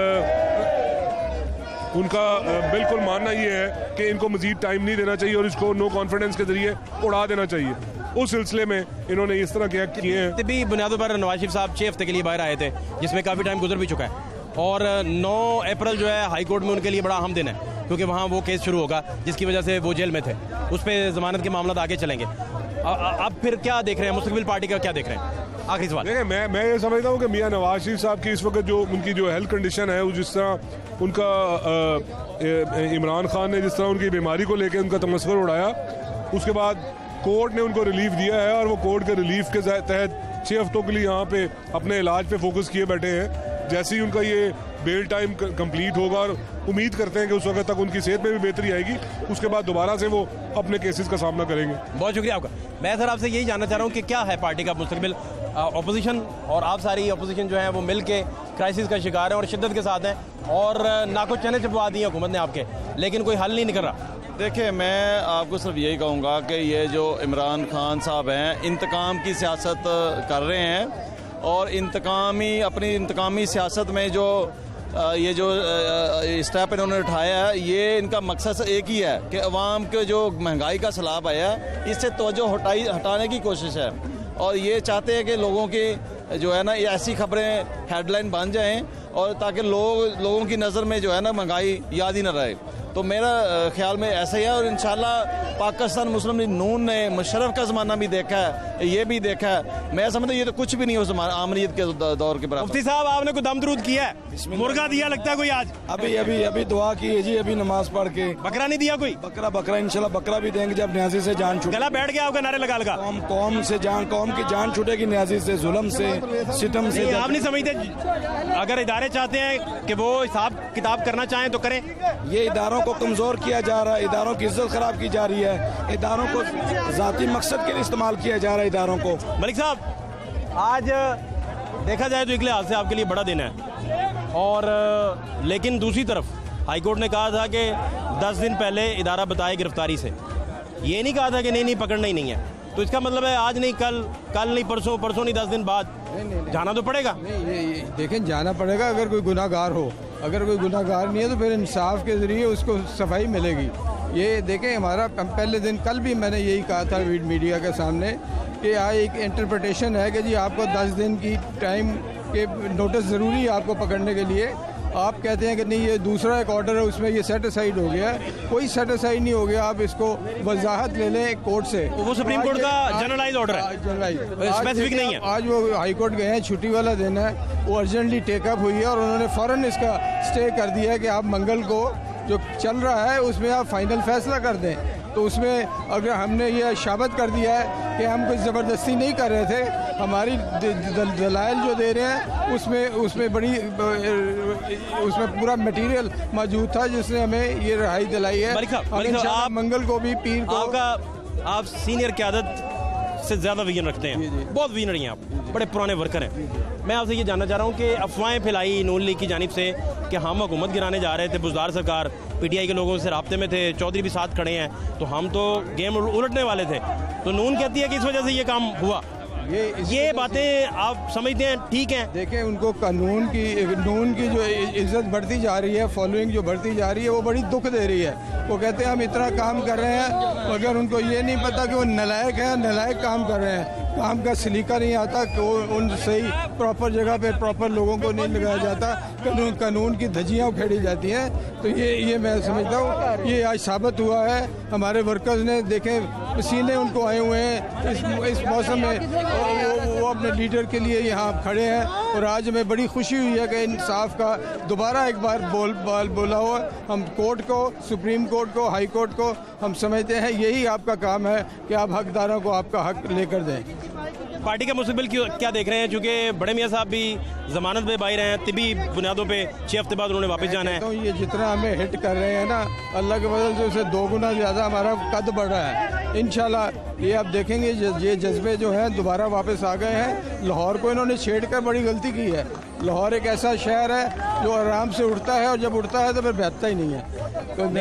उनका बिल्कुल मानना ये है कि इनको मजीद टाइम नहीं देना चाहिए और इसको नो कॉन्फिडेंस के जरिए उड़ा देना चाहिए। उस सिलसिले में इन्होंने इस तरह के एक्ट किए हैं। तभी बुनियादों पर नवाज शरीफ साहब 6 हफ्ते के लिए बाहर आए थे, जिसमें काफ़ी टाइम गुजर भी चुका है, और 9 अप्रैल जो है हाई कोर्ट में उनके लिए बड़ा अहम दिन है, क्योंकि वहाँ वो केस शुरू होगा जिसकी वजह से वो जेल में थे, उस पर जमानत के मामला आगे चलेंगे। अब फिर क्या देख रहे हैं, मुस्तकबिल पार्टी का क्या देख रहे हैं? आखिरी सवाल। देखिए मैं ये समझता हूँ कि मियां नवाज शरीफ साहब की इस वक्त जो उनकी जो हेल्थ कंडीशन है, जिस तरह उनका इमरान खान ने जिस तरह उनकी बीमारी को लेकर उनका तमस्खुर उड़ाया, उसके बाद कोर्ट ने उनको रिलीफ दिया है और वो कोर्ट के रिलीफ के तहत 6 हफ्तों के लिए यहाँ पे अपने इलाज पे फोकस किए बैठे हैं। जैसे ही उनका ये बेल टाइम कंप्लीट होगा और उम्मीद करते हैं कि उस वक्त तक उनकी सेहत में भी बेहतरी आएगी, उसके बाद दोबारा से वो अपने केसेस का सामना करेंगे। बहुत शुक्रिया आपका। मैं सर आपसे यही जानना चाह रहा हूँ कि क्या है पार्टी का मुस्तकबिल। अपोजिशन और आप सारी अपोजिशन जो है वो मिल के क्राइसिस का शिकार है और शिद्दत के साथ हैं और नाको चने चबवा दिए हुकूमत ने आपके, लेकिन कोई हल नहीं निकल रहा। देखिए, मैं आपको सिर्फ यही कहूँगा कि ये जो इमरान खान साहब हैं इंतकाम की सियासत कर रहे हैं और अपनी इंतकामी सियासत में जो ये जो स्टेप इन्होंने उठाया है, ये इनका मकसद एक ही है कि अवाम के जो महंगाई का सैलाब आया है इससे तवज्जो हटाने की कोशिश है और ये चाहते हैं कि लोगों की जो है ना ये ऐसी खबरें हेडलाइन बन जाएं और ताकि लोगों की नज़र में जो है ना महंगाई याद ही ना रहे। तो मेरा ख्याल में ऐसा ही है और इंशाल्लाह पाकिस्तान मुस्लिम लीग नून ने मुशर्रफ का ज़माना भी देखा है, ये भी देखा है। मैं समझता ये तो कुछ भी नहीं हो आमरीत के दौर के बराबर। मुफ्ती साहब आपने कोई दम दरूद किया है, मुर्गा दिया लगता है कोई आज? अभी दुआ की है जी, अभी नमाज पढ़ के। बकरा नहीं दिया कोई? बकरा इंशाल्लाह बकरा भी देंगे जब न्याजी से जान छूटे। गला बैठ गया आपका नारे लगा लगा। कौम की जान छूटेगी न्याजी से, जुल्म से, सितम से। आप नहीं समझते अगर इदारे चाहते हैं कि वो हिसाब किताब करना चाहें तो करें? ये इदारों को कमजोर किया जा रहा है, इदारों की इज्जत खराब की जा रही है, इदारों को जाती मकसद के लिए इस्तेमाल किया जा रहा है इदारों को। मलिक साहब, आज देखा जाए तो एक लिहाज से आपके लिए बड़ा दिन है और लेकिन दूसरी तरफ हाईकोर्ट ने कहा था कि 10 दिन पहले इदारा बताए गिरफ्तारी से, ये नहीं कहा था कि नहीं पकड़ना ही नहीं है। तो इसका मतलब है आज नहीं कल नहीं परसों नहीं 10 दिन बाद जाना तो पड़ेगा। नहीं, देखें जाना पड़ेगा अगर कोई गुनाहगार हो। अगर कोई गुनाहगार नहीं है तो फिर इंसाफ के ज़रिए उसको सफाई मिलेगी। ये देखें हमारा पहले दिन कल भी मैंने यही कहा था मीडिया के सामने कि आज एक इंटरप्रिटेशन है कि जी आपको 10 दिन की टाइम के नोटिस ज़रूरी है आपको पकड़ने के लिए। आप कहते हैं कि नहीं ये दूसरा एक ऑर्डर है उसमें ये सेटिसाइड हो गया है, कोई सेटिसाइड नहीं हो गया। आप इसको वजाहत ले लें कोर्ट से। वो सुप्रीम कोर्ट का जनरलाइज ऑर्डर है, स्पेसिफिक नहीं है। आज वो हाई कोर्ट गए हैं, छुट्टी वाला दिन है, वो अर्जेंटली टेकअप हुई है और उन्होंने फ़ौरन इसका स्टे कर दिया है कि आप मंगल को जो चल रहा है उसमें आप फाइनल फैसला कर दें। तो उसमें अगर हमने ये साबित कर दिया है कि हम कोई ज़बरदस्ती नहीं कर रहे थे, हमारी दलाइल जो दे रहे हैं उसमें पूरा मटेरियल मौजूद था जिसने हमें ये रिहाई दिलाई है। आप मंगल को भी पीर को आप सीनियर क़यादत से ज़्यादा विजन रखते हैं, बहुत विजनरी हैं आप, बड़े पुराने वर्कर हैं। मैं आपसे ये जानना चाह रहा हूँ कि अफवाहें फैलाई नून लीग की जानिब से कि हम हुकूमत गिराने जा रहे थे, बुज़दार सरकार पीटीआई के लोगों से राब्ते में थे, चौधरी भी साथ खड़े हैं, तो हम तो गेम उलटने वाले थे। तो नून कहती है कि इस वजह से ये काम हुआ। ये बातें आप समझते हैं ठीक हैं? देखें उनको नून की जो इज्जत बढ़ती जा रही है, फॉलोइंग जो बढ़ती जा रही है, वो बड़ी दुख दे रही है। वो कहते हैं हम इतना काम कर रहे हैं मगर उनको ये नहीं पता कि वो नालायक हैं, नालायक काम कर रहे हैं, काम का सलीका नहीं आता कि उन सही प्रॉपर जगह पे प्रॉपर लोगों को नहीं लगाया जाता, कानून की धज्जियाँ उखेड़ी जाती हैं। तो ये मैं समझता हूँ ये आज साबित हुआ है। हमारे वर्कर्स ने देखें पसीने उनको आए हुए हैं इस मौसम में, वो अपने लीडर के लिए यहाँ खड़े हैं और आज हमें बड़ी खुशी हुई है कि इंसाफ का दोबारा एक बार बोला हुआ। हम कोर्ट को, सुप्रीम कोर्ट को, हाई कोर्ट को हम समझते हैं यही आपका काम है कि आप हकदारों को आपका हक लेकर दें। पार्टी का मुस्तकबिल क्या देख रहे हैं, चूँकि बड़े मियाँ साहब भी जमानत पे बाहर हैं, तिबी बुनियादों पे 6 हफ्ते बाद उन्होंने वापस जाना है। तो ये जितना हमें हिट कर रहे हैं ना, अल्लाह के फजल से उसे 2 गुना ज़्यादा हमारा कद बढ़ रहा है। इंशाल्लाह ये आप देखेंगे ये जज्बे जो हैं दोबारा वापस आ गए हैं। लाहौर को इन्होंने छेड़ कर बड़ी गलती की है। लाहौर एक ऐसा शहर है जो आराम से उठता है और जब उठता है तो फिर बैठता ही नहीं है। तो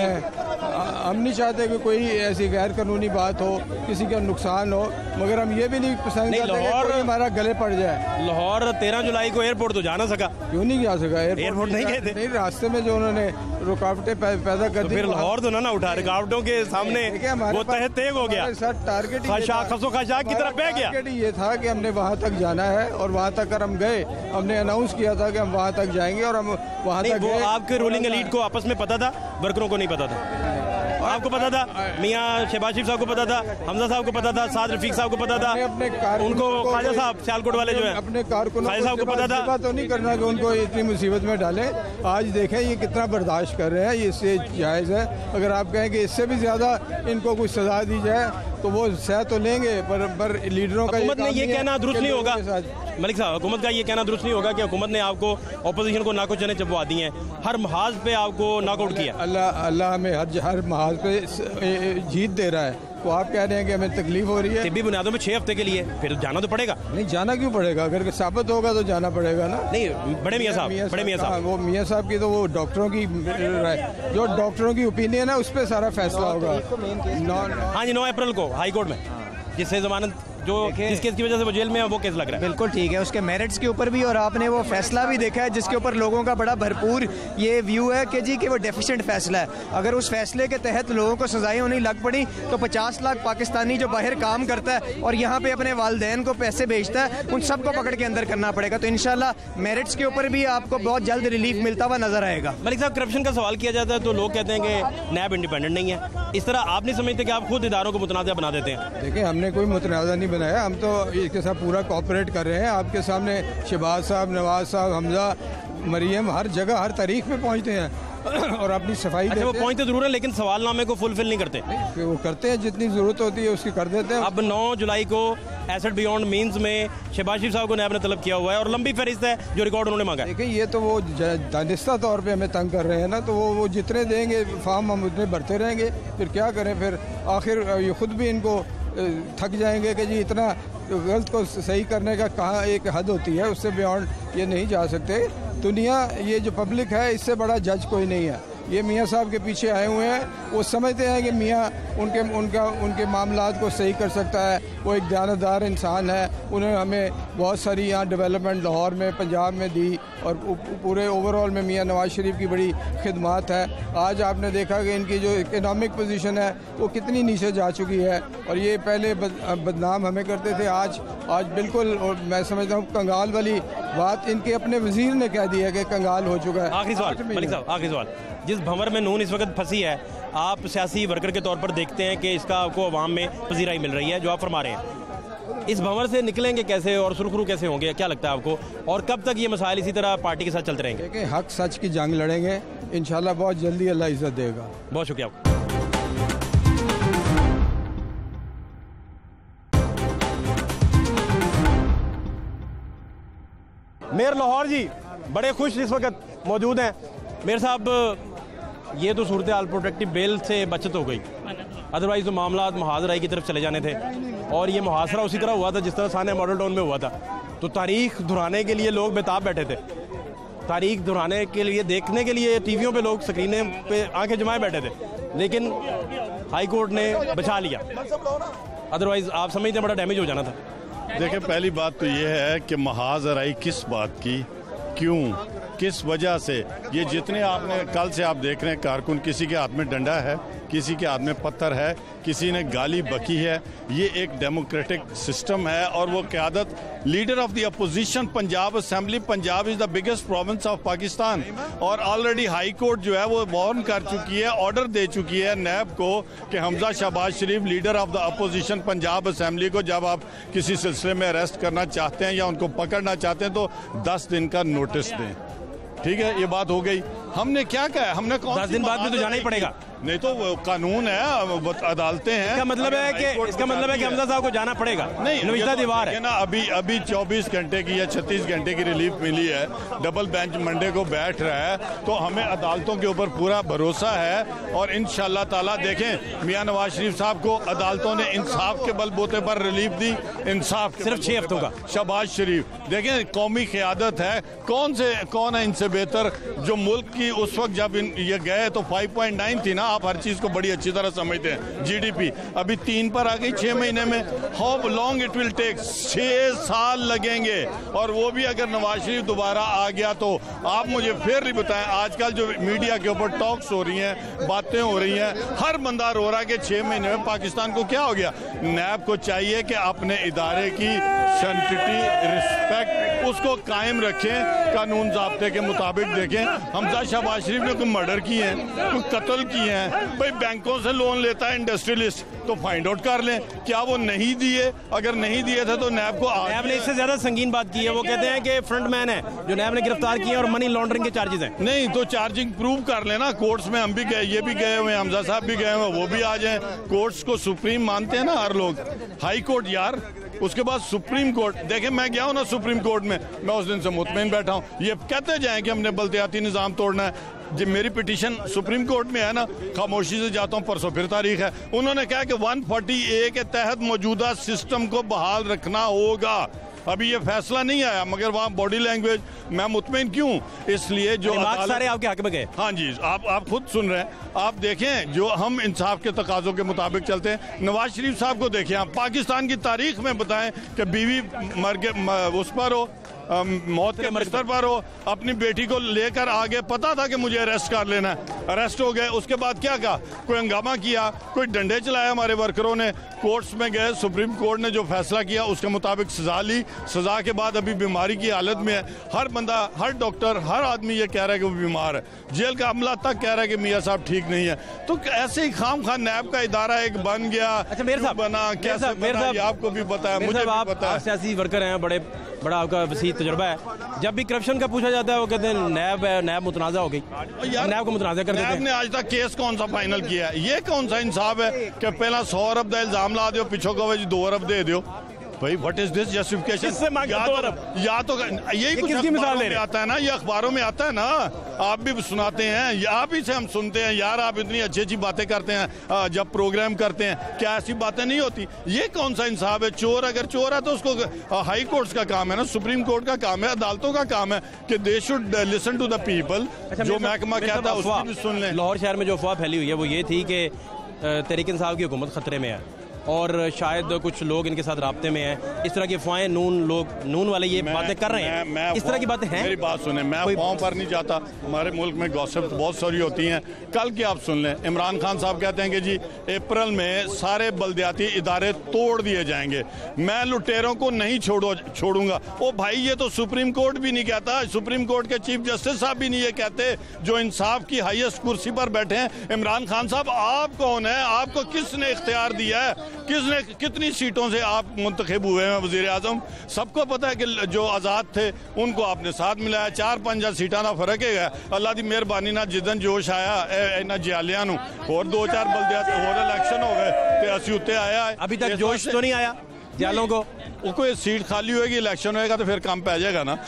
हम नहीं चाहते कि कोई ऐसी गैर कानूनी बात हो, किसी का नुकसान हो, मगर हम ये भी नहीं पसंद करते कि कोई हमारा गले पड़ जाए। लाहौर 13 जुलाई को एयरपोर्ट तो जा ना सका। क्यों नहीं जा सका? एयरपोर्ट नहीं गए थे? नहीं, रास्ते में जो उन्होंने रुकावटें पैदा कर दी। फिर लाहौर तो ना उठा, रुकावटों के सामने वो तेग हो गया, टारगेट खशाक की तरफ बह गया। ये था कि हमने वहाँ तक जाना है और वहाँ तक अगर हम गए, हमने अनाउंस किया था कि हम वहाँ तक जाएंगे और हम वहाँ तक गए। आपके रूलिंग एलीट को आपस में पता था, वर्करों को नहीं पता था। आपको पता था, मियाँ शहबाज शरीफ साहब को पता था, हमजा साहब को पता था, साद रफीक साहब को पता था, उनको ख्वाजा साहब सियालकोट वाले जो है अपने कारकुनों ख्वाजा साहब को पता था। तो नहीं करना कि उनको इतनी मुसीबत में डालें। आज देखें ये कितना बर्दाश्त कर रहे हैं, ये इससे जायज़ है। अगर आप कहें कि इससे भी ज़्यादा इनको कुछ सजा दी जाए तो वो सह तो लेंगे, पर लीडरों का हुकूमत ने ये कहना दुरुस्त नहीं होगा, मलिक साहब, हुकूमत का ये कहना दुरुस्त नहीं होगा कि हुकूमत ने आपको ऑपोजिशन को नाको चने चबवा दी हैं, हर महाज पे आपको नॉकआउट किया। अल्लाह हमें हर महाज पे जीत दे रहा है, तो आप कह रहे हैं कि हमें तकलीफ हो रही है। तिब्बी बुनियादों में 6 हफ्ते के लिए, फिर जाना तो पड़ेगा। नहीं, जाना क्यों पड़ेगा? अगर साबित होगा तो जाना पड़ेगा ना। नहीं, बड़े मियाँ साहब वो मियाँ साहब की तो वो डॉक्टरों की जो डॉक्टरों की ओपिनियन है उस पर सारा फैसला होगा। हाँ जी, 9 अप्रैल को हाई कोर्ट में जिससे जमानत जो जिस केस की वजह से वो जेल में है वो केस लग रहा है। बिल्कुल ठीक है, उसके मेरिट्स के ऊपर भी, और आपने वो फैसला भी देखा है जिसके ऊपर लोगों का बड़ा भरपूर ये व्यू है कि जी कि वो डेफिशिएंट फैसला है। अगर उस फैसले के तहत लोगों को सजाएं होने लग पड़ी तो 50 लाख पाकिस्तानी जो बाहर काम करता है और यहाँ पे अपने वालिदैन को पैसे भेजता है, उन सबको पकड़ के अंदर करना पड़ेगा। तो इंशाल्लाह मेरिट्स के ऊपर भी आपको बहुत जल्द रिलीफ मिलता हुआ नजर आएगा। मलिक साहब, करप्शन का सवाल किया जाता है तो लोग कहते हैं कि नैब इंडिपेंडेंट नहीं है, इस तरह आप नहीं समझते कि आप खुद इदारों को मुतनाज़ा बना देते हैं? देखिए, हमने कोई मुतनाज़ा नहीं बनाया, हम तो इसके साथ पूरा कोऑपरेट कर रहे हैं। आपके सामने शहबाज साहब, नवाज साहब, हमजा, मरियम हर जगह हर तारीख पे पहुंचते हैं और अपनी सफाई देते हैं। वो पहुंचते जरूर है लेकिन सवालनामे को फुलफिल नहीं करते। वो करते हैं, जितनी जरूरत होती है उसकी कर देते हैं। अब 9 जुलाई को एसेट बियॉन्ड मीन्स में शहबाज शरीफ साहब को नैब ने तलब किया हुआ है और लंबी फहरिस्त है जो रिकॉर्ड उन्होंने मांगा है। देखिए, ये तो वो दानिस्ता तौर पे हमें तंग कर रहे हैं ना, तो वो जितने देंगे फॉर्म हम उतने भरते रहेंगे। फिर क्या करें? फिर आखिर ये खुद भी इनको थक जाएंगे कि जी इतना गलत को सही करने का कहाँ एक हद होती है, उससे बियॉन्ड ये नहीं जा सकते। दुनिया, ये जो पब्लिक है, इससे बड़ा जज कोई नहीं है। ये मियाँ साहब के पीछे आए हुए हैं, वो समझते हैं कि मियाँ उनके मामलात को सही कर सकता है। वो एक दयानतदार इंसान है, उन्होंने हमें बहुत सारी यहाँ डेवलपमेंट लाहौर में, पंजाब में दी और पूरे ओवरऑल में मियाँ नवाज शरीफ की बड़ी खिदमत है। आज आपने देखा कि इनकी जो इकोनॉमिक पोजीशन है वो कितनी नीचे जा चुकी है और ये पहले बदनाम हमें करते थे, आज बिल्कुल, और मैं समझता हूँ कंगाल वाली बात इनके अपने वजीर ने कह दी है कि कंगाल हो चुका है। आखिरी सवाल मलिक साहब, आखिरी सवाल, जिस भंवर में नून इस वक्त फंसी है, आप सियासी वर्कर के तौर पर देखते हैं कि इसका आपको अवाम में पजीराई मिल रही है जो आप फरमा रहे हैं, इस भंवर से निकलेंगे कैसे और सुरखरू कैसे होंगे, क्या लगता है आपको? और कब तक ये मसाइल इसी तरह पार्टी के साथ चलते रहेंगे? देखिए, हक सच की जंग लड़ेंगे, इंशाल्लाह बहुत जल्दी अल्लाह इज्जत देगा। बहुत शुक्रिया आपका। मेयर लाहौर जी बड़े खुश इस वक्त मौजूद हैं। मेयर साहब, ये तो सूरत हाल प्रोटेक्टिव बेल से बचत हो गई, अदरवाइज तो मामला मुहाजराई की तरफ चले जाने थे और ये मुहासरा उसी तरह हुआ था जिस तरह सानिया मॉडल टाउन में हुआ था। तो तारीख दोहराने के लिए लोग बेताब बैठे थे, तारीख दोहराने के लिए, देखने के लिए टीवियों पे लोग स्क्रीनें पे आंखें जमाए बैठे थे, लेकिन हाई कोर्ट ने बचा लिया, अदरवाइज आप समझते बड़ा डैमेज हो जाना था। देखिए, पहली बात तो ये है कि मुहाजराई किस बात की, क्यों, किस वजह से? ये जितने आपने कल से आप देख रहे हैं कारकुन, किसी के हाथ में डंडा है, किसी के हाथ में पत्थर है, किसी ने गाली बकी है। ये एक डेमोक्रेटिक सिस्टम है और वो क़यादत leader of the opposition Punjab assembly, Punjab is the biggest province of Pakistan, और ऑलरेडी हाई कोर्ट जो है वो वार्न कर चुकी है, ऑर्डर दे चुकी है नैब को कि Hamza Shahbaz Sharif leader of the opposition Punjab assembly को जब आप किसी सिलसिले में अरेस्ट करना चाहते हैं या उनको पकड़ना चाहते हैं तो 10 दिन का नोटिस दें। ठीक है, ये बात हो गई। हमने क्या कहा? हमने 10 दिन बाद में तो जाना ही पड़ेगा। नहीं तो वो कानून है, अदालतें हैं। इसका मतलब है कि हमजा साहब को जाना पड़ेगा। नहीं, नविश्ता दीवार है ना। अभी 24 घंटे की या 36 घंटे की रिलीफ मिली है, डबल बेंच मंडे को बैठ रहा है, तो हमें अदालतों के ऊपर पूरा भरोसा है और इंशाअल्लाह ताला देखें मियां नवाज शरीफ साहब को अदालतों ने इंसाफ के बलबूते पर रिलीफ दी, इंसाफ सिर्फ 6 हफ्तों का। शहबाज शरीफ देखें, कौमी क़यादत है, कौन है इनसे बेहतर? जो मुल्क की उस वक्त जब ये गए तो 5.9 थी ना, आप हर चीज को बड़ी अच्छी तरह समझते हैं, जीडीपी अभी 3 पर आ गई 6 महीने में। How long it will take? 6 साल लगेंगे, और वो भी अगर नवाज शरीफ दोबारा आ गया तो आप मुझे फिर ही बताएं। आजकल जो मीडिया के ऊपर टॉक्स हो रही हैं, बातें हो रही हैं, हर बंदा रो रहा है कि 6 महीने में पाकिस्तान को क्या हो गया। नैब को चाहिए कि अपने इदारे की सेंटिटी, रिस्पेक्ट उसको कायम रखें, कानून ज़ाब्ते के मुताबिक देखें। हमजा शहबाज शरीफ ने कोई मर्डर किए हैं, कोई कत्ल किए हैं, भाई बैंकों से लोन लेता है इंडस्ट्रियलिस्ट, तो फाइंड आउट कर लें क्या वो नहीं दिए, अगर नहीं दिए थे तो नैब को नैब ने इससे ज्यादा संगीन बात की है। वो कहते हैं कि फ्रंटमैन है जो नैब ने गिरफ्तार किए और मनी लॉन्ड्रिंग के चार्जेस हैं। नहीं तो चार्जिंग प्रूव कर लेना, कोर्ट्स में हम भी गए, ये भी गए हुए, हमजा साहब भी गए हुए, वो भी आ जाएं। कोर्ट्स को सुप्रीम मानते हैं ना हर लोग, हाई कोर्ट यार, उसके बाद सुप्रीम कोर्ट। देखें मैं गया हूँ ना सुप्रीम कोर्ट में, मैं उस दिन से मुतमईन बैठा हूँ। ये कहते जाएं कि हमने बल्दियाती निज़ाम तोड़ना है, जब मेरी पिटीशन सुप्रीम कोर्ट में है ना, खामोशी से जाता हूँ, परसों फिर तारीख है, उन्होंने कहा कि 140A के तहत मौजूदा सिस्टम को बहाल रखना होगा। अभी ये फैसला नहीं आया, मगर वहाँ बॉडी लैंग्वेज मैं मुतमईन क्यों, इसलिए जो सारे आपके हक में गए। हाँ जी, आप खुद सुन रहे हैं, आप देखें जो हम इंसाफ के तकाजों के मुताबिक चलते हैं। नवाज शरीफ साहब को देखें, आप पाकिस्तान की तारीख में बताएं कि बीवी मर के उस पर हो, मौत के बिस्तर पर हो, अपनी बेटी को लेकर आगे, पता था कि मुझे अरेस्ट कर लेना है, अरेस्ट हो गए। उसके बाद क्या कहा, कोई हंगामा किया, कोई डंडे चलाए हमारे वर्करों ने, कोर्ट्स में गए, सुप्रीम कोर्ट ने जो फैसला किया उसके मुताबिक सजा ली, सजा के बाद अभी बीमारी की हालत में है। हर बंदा, हर डॉक्टर, हर आदमी ये कह रहा है कि वो बीमार है, जेल का अमला तक कह रहा है कि मियाँ साहब ठीक नहीं है। तो ऐसे ही खाम खान नैब का इदारा एक बन गया। अच्छा मेरे साहब बना, कैसे बना, ये आपको भी पता है, मुझे भी पता है। सियासी वर्कर हैं, बड़ा आपका वसी तजुर्बा है। जब भी करप्शन का पूछा जाता है वो कहते हैं नैब है, नैब मुतनाज़ा हो गई, नैब को मुतनाज़ा कर देते हैं। नैब ने आज तक केस कौन सा फाइनल किया है? ये कौन सा इंसाफ है कि पहला 100 अरब का इल्जाम ला दो, पिछो को 2 अरब दे दो? भाई व्हाट इज दिस जस्टिफिकेशन? या तो यही कुछ मिसाल में आता है ना, ये अखबारों में आता है ना, आप भी सुनाते हैं, आप ही से हम सुनते हैं यार, आप इतनी अच्छी अच्छी बातें करते हैं जब प्रोग्राम करते हैं, क्या ऐसी बातें नहीं होती? ये कौन सा इंसाफ है? चोर अगर चोर है तो उसको हाई कोर्ट्स का काम है ना, सुप्रीम कोर्ट का काम है, अदालतों का काम है कि they should listen to the people. जो महकमा कहता है उसकी भी सुन लें। लाहौर शहर में जो अफवाह फैली हुई है वो ये थी कि तहरीक इंसाफ की हुकूमत खतरे में है और शायद कुछ लोग इनके साथ राब्ते में हैं। इस तरह की अफवाहें नून वाले ये बातें कर रहे हैं, इस तरह की बातें हैं। मेरी बात सुने, मैं अफवाहों पर नहीं जाता, हमारे मुल्क में गॉसिप बहुत सारी होती हैं। कल की आप सुन लें, इमरान खान साहब कहते हैं कि जी अप्रैल में सारे बल्दियाती इदारे तोड़ दिए जाएंगे, मैं लुटेरों को नहीं छोड़ूंगा। ओ भाई, ये तो सुप्रीम कोर्ट भी नहीं कहता, सुप्रीम कोर्ट के चीफ जस्टिस साहब भी नहीं ये कहते, जो इंसाफ की हाईएस्ट कुर्सी पर बैठे हैं। इमरान खान साहब आप कौन है? आपको किसने इख्तियार दिया है? किसने, कितनी सीटों से आप मुंतखब हुए हैं वजीर आजम? सबको पता है कि जो आज़ाद थे उनको आपने साथ मिलाया, 4-5 सीटा का फर्क है। अल्लाह की मेहरबानी ना जिदन जोश आया इन्होंने जियालियां और 2-4 बल्दियात और इलेक्शन हो गए तो असी उत्ते आया है। अभी तक जोश तो नहीं आया जियालों को? कोई सीट खाली होगी, इलेक्शन होएगा तो फिर काम पे आ जाएगा ना।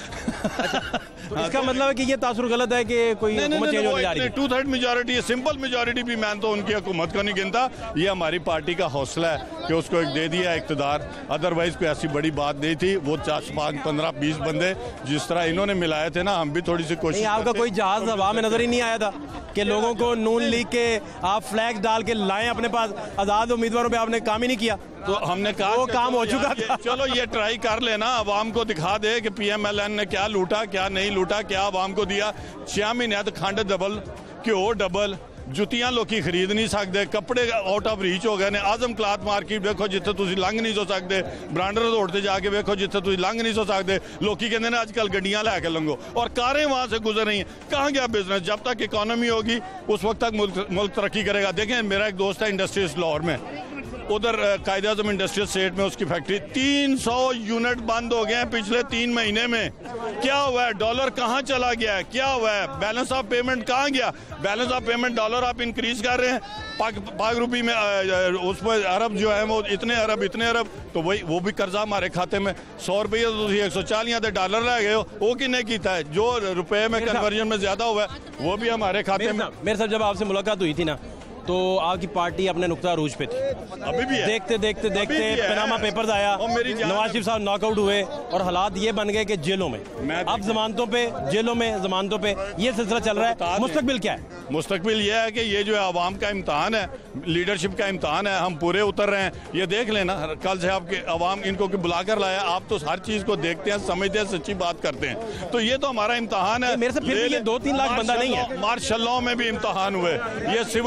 तो इसका मतलब है कि ये तासुर गलत है कि कोई हुकूमत चेंज होने जा रही है। 2/3 मेजॉरिटी, सिंपल मेजॉरिटी भी मैं तो उनकी हुकूमत का नहीं गिनता। ये हमारी पार्टी का हौसला है कि उसको एक दे दिया इक़्तिदार, अदरवाइज कोई ऐसी बड़ी बात नहीं थी। वो 15-20 बंदे जिस तरह इन्होंने मिलाए थे ना, हम भी थोड़ी सी कोशिश। आपका कोई जहाज हवा में नजर ही नहीं आया था कि लोगों को नून लीग के आप फ्लैग डाल के लाएं अपने पास, आजाद उम्मीदवारों पे आपने काम ही नहीं किया। तो हमने कहा वो काम हो चुका था। चलो ये ट्राई कर लेना, अवाम को दिखा दे कि PMLN ने क्या लूटा, क्या नहीं लूटा, क्या अवाम को दिया। 6 महीने तो खंड डबल, घ्यो डबल, जुतियां लोग खरीद नहीं सकते, कपड़े आउट ऑफ रीच हो गए ने। आजम क्लॉथ मार्केट देखो जिथे तुम लंघ नहीं सो सकते, ब्रांडर रोड से जाके देखो जिथे तुम लंघ नहीं सो सकते। लोग कहते हैं अजकल गड्डियां लैके लंघो और कारें वहां से गुजर रही हैं। कहाँ गया बिजनेस? जब तक इकोनॉमी होगी उस वक्त तक मुल्क तरक्की करेगा। देखें, मेरा एक दोस्त है इंडस्ट्रियलिस्ट लाहौर में, उधर कायदे आज़म इंडस्ट्रियल स्टेट में उसकी फैक्ट्री 300 यूनिट बंद हो गए हैं पिछले 3 महीने में। क्या हुआ है? डॉलर कहाँ चला गया है? क्या हुआ है? बैलेंस ऑफ पेमेंट कहाँ गया? बैलेंस ऑफ पेमेंट डॉलर आप इंक्रीज कर रहे हैं, पाक रुपी में उस पर अरब जो है वो इतने अरब, तो वही वो भी कर्जा हमारे खाते में 100 रुपये तो 140 डॉलर रह गए हो, वो किन्ने कीता है? जो रुपए में कन्वर्जन में ज्यादा हुआ है वो भी हमारे खाते में। मेरे साथ जब आपसे मुलाकात हुई थी ना, तो आपकी पार्टी अपने नुक्ता अरूज पे थी। अभी भी है। देखते पनामा पेपर्स आया, नवाज शरीफ साहब नॉकआउट हुए और हालात ये बन गए कि जेलों में, अब जमानतों पे, जेलों में जमानतों पे, ये सिलसिला चल रहा है। मुस्तकबिल क्या है? मुस्तकबिल ये है कि ये जो है आवाम का इम्तहान है, लीडरशिप का इम्तहान है, हम पूरे उतर रहे हैं। ये देख लेना, कल से आपके अवाम इनको बुला कर लाया, आप तो हर चीज को देखते हैं, समझते हैं, सच्ची बात करते हैं, तो ये तो हमारा इम्तहान है। मेरे से फिर ये 2-3 लाख बंदा नहीं है। मार्शल लॉ में भी इम्तहान हुए, ये सिविल डिक्टेटर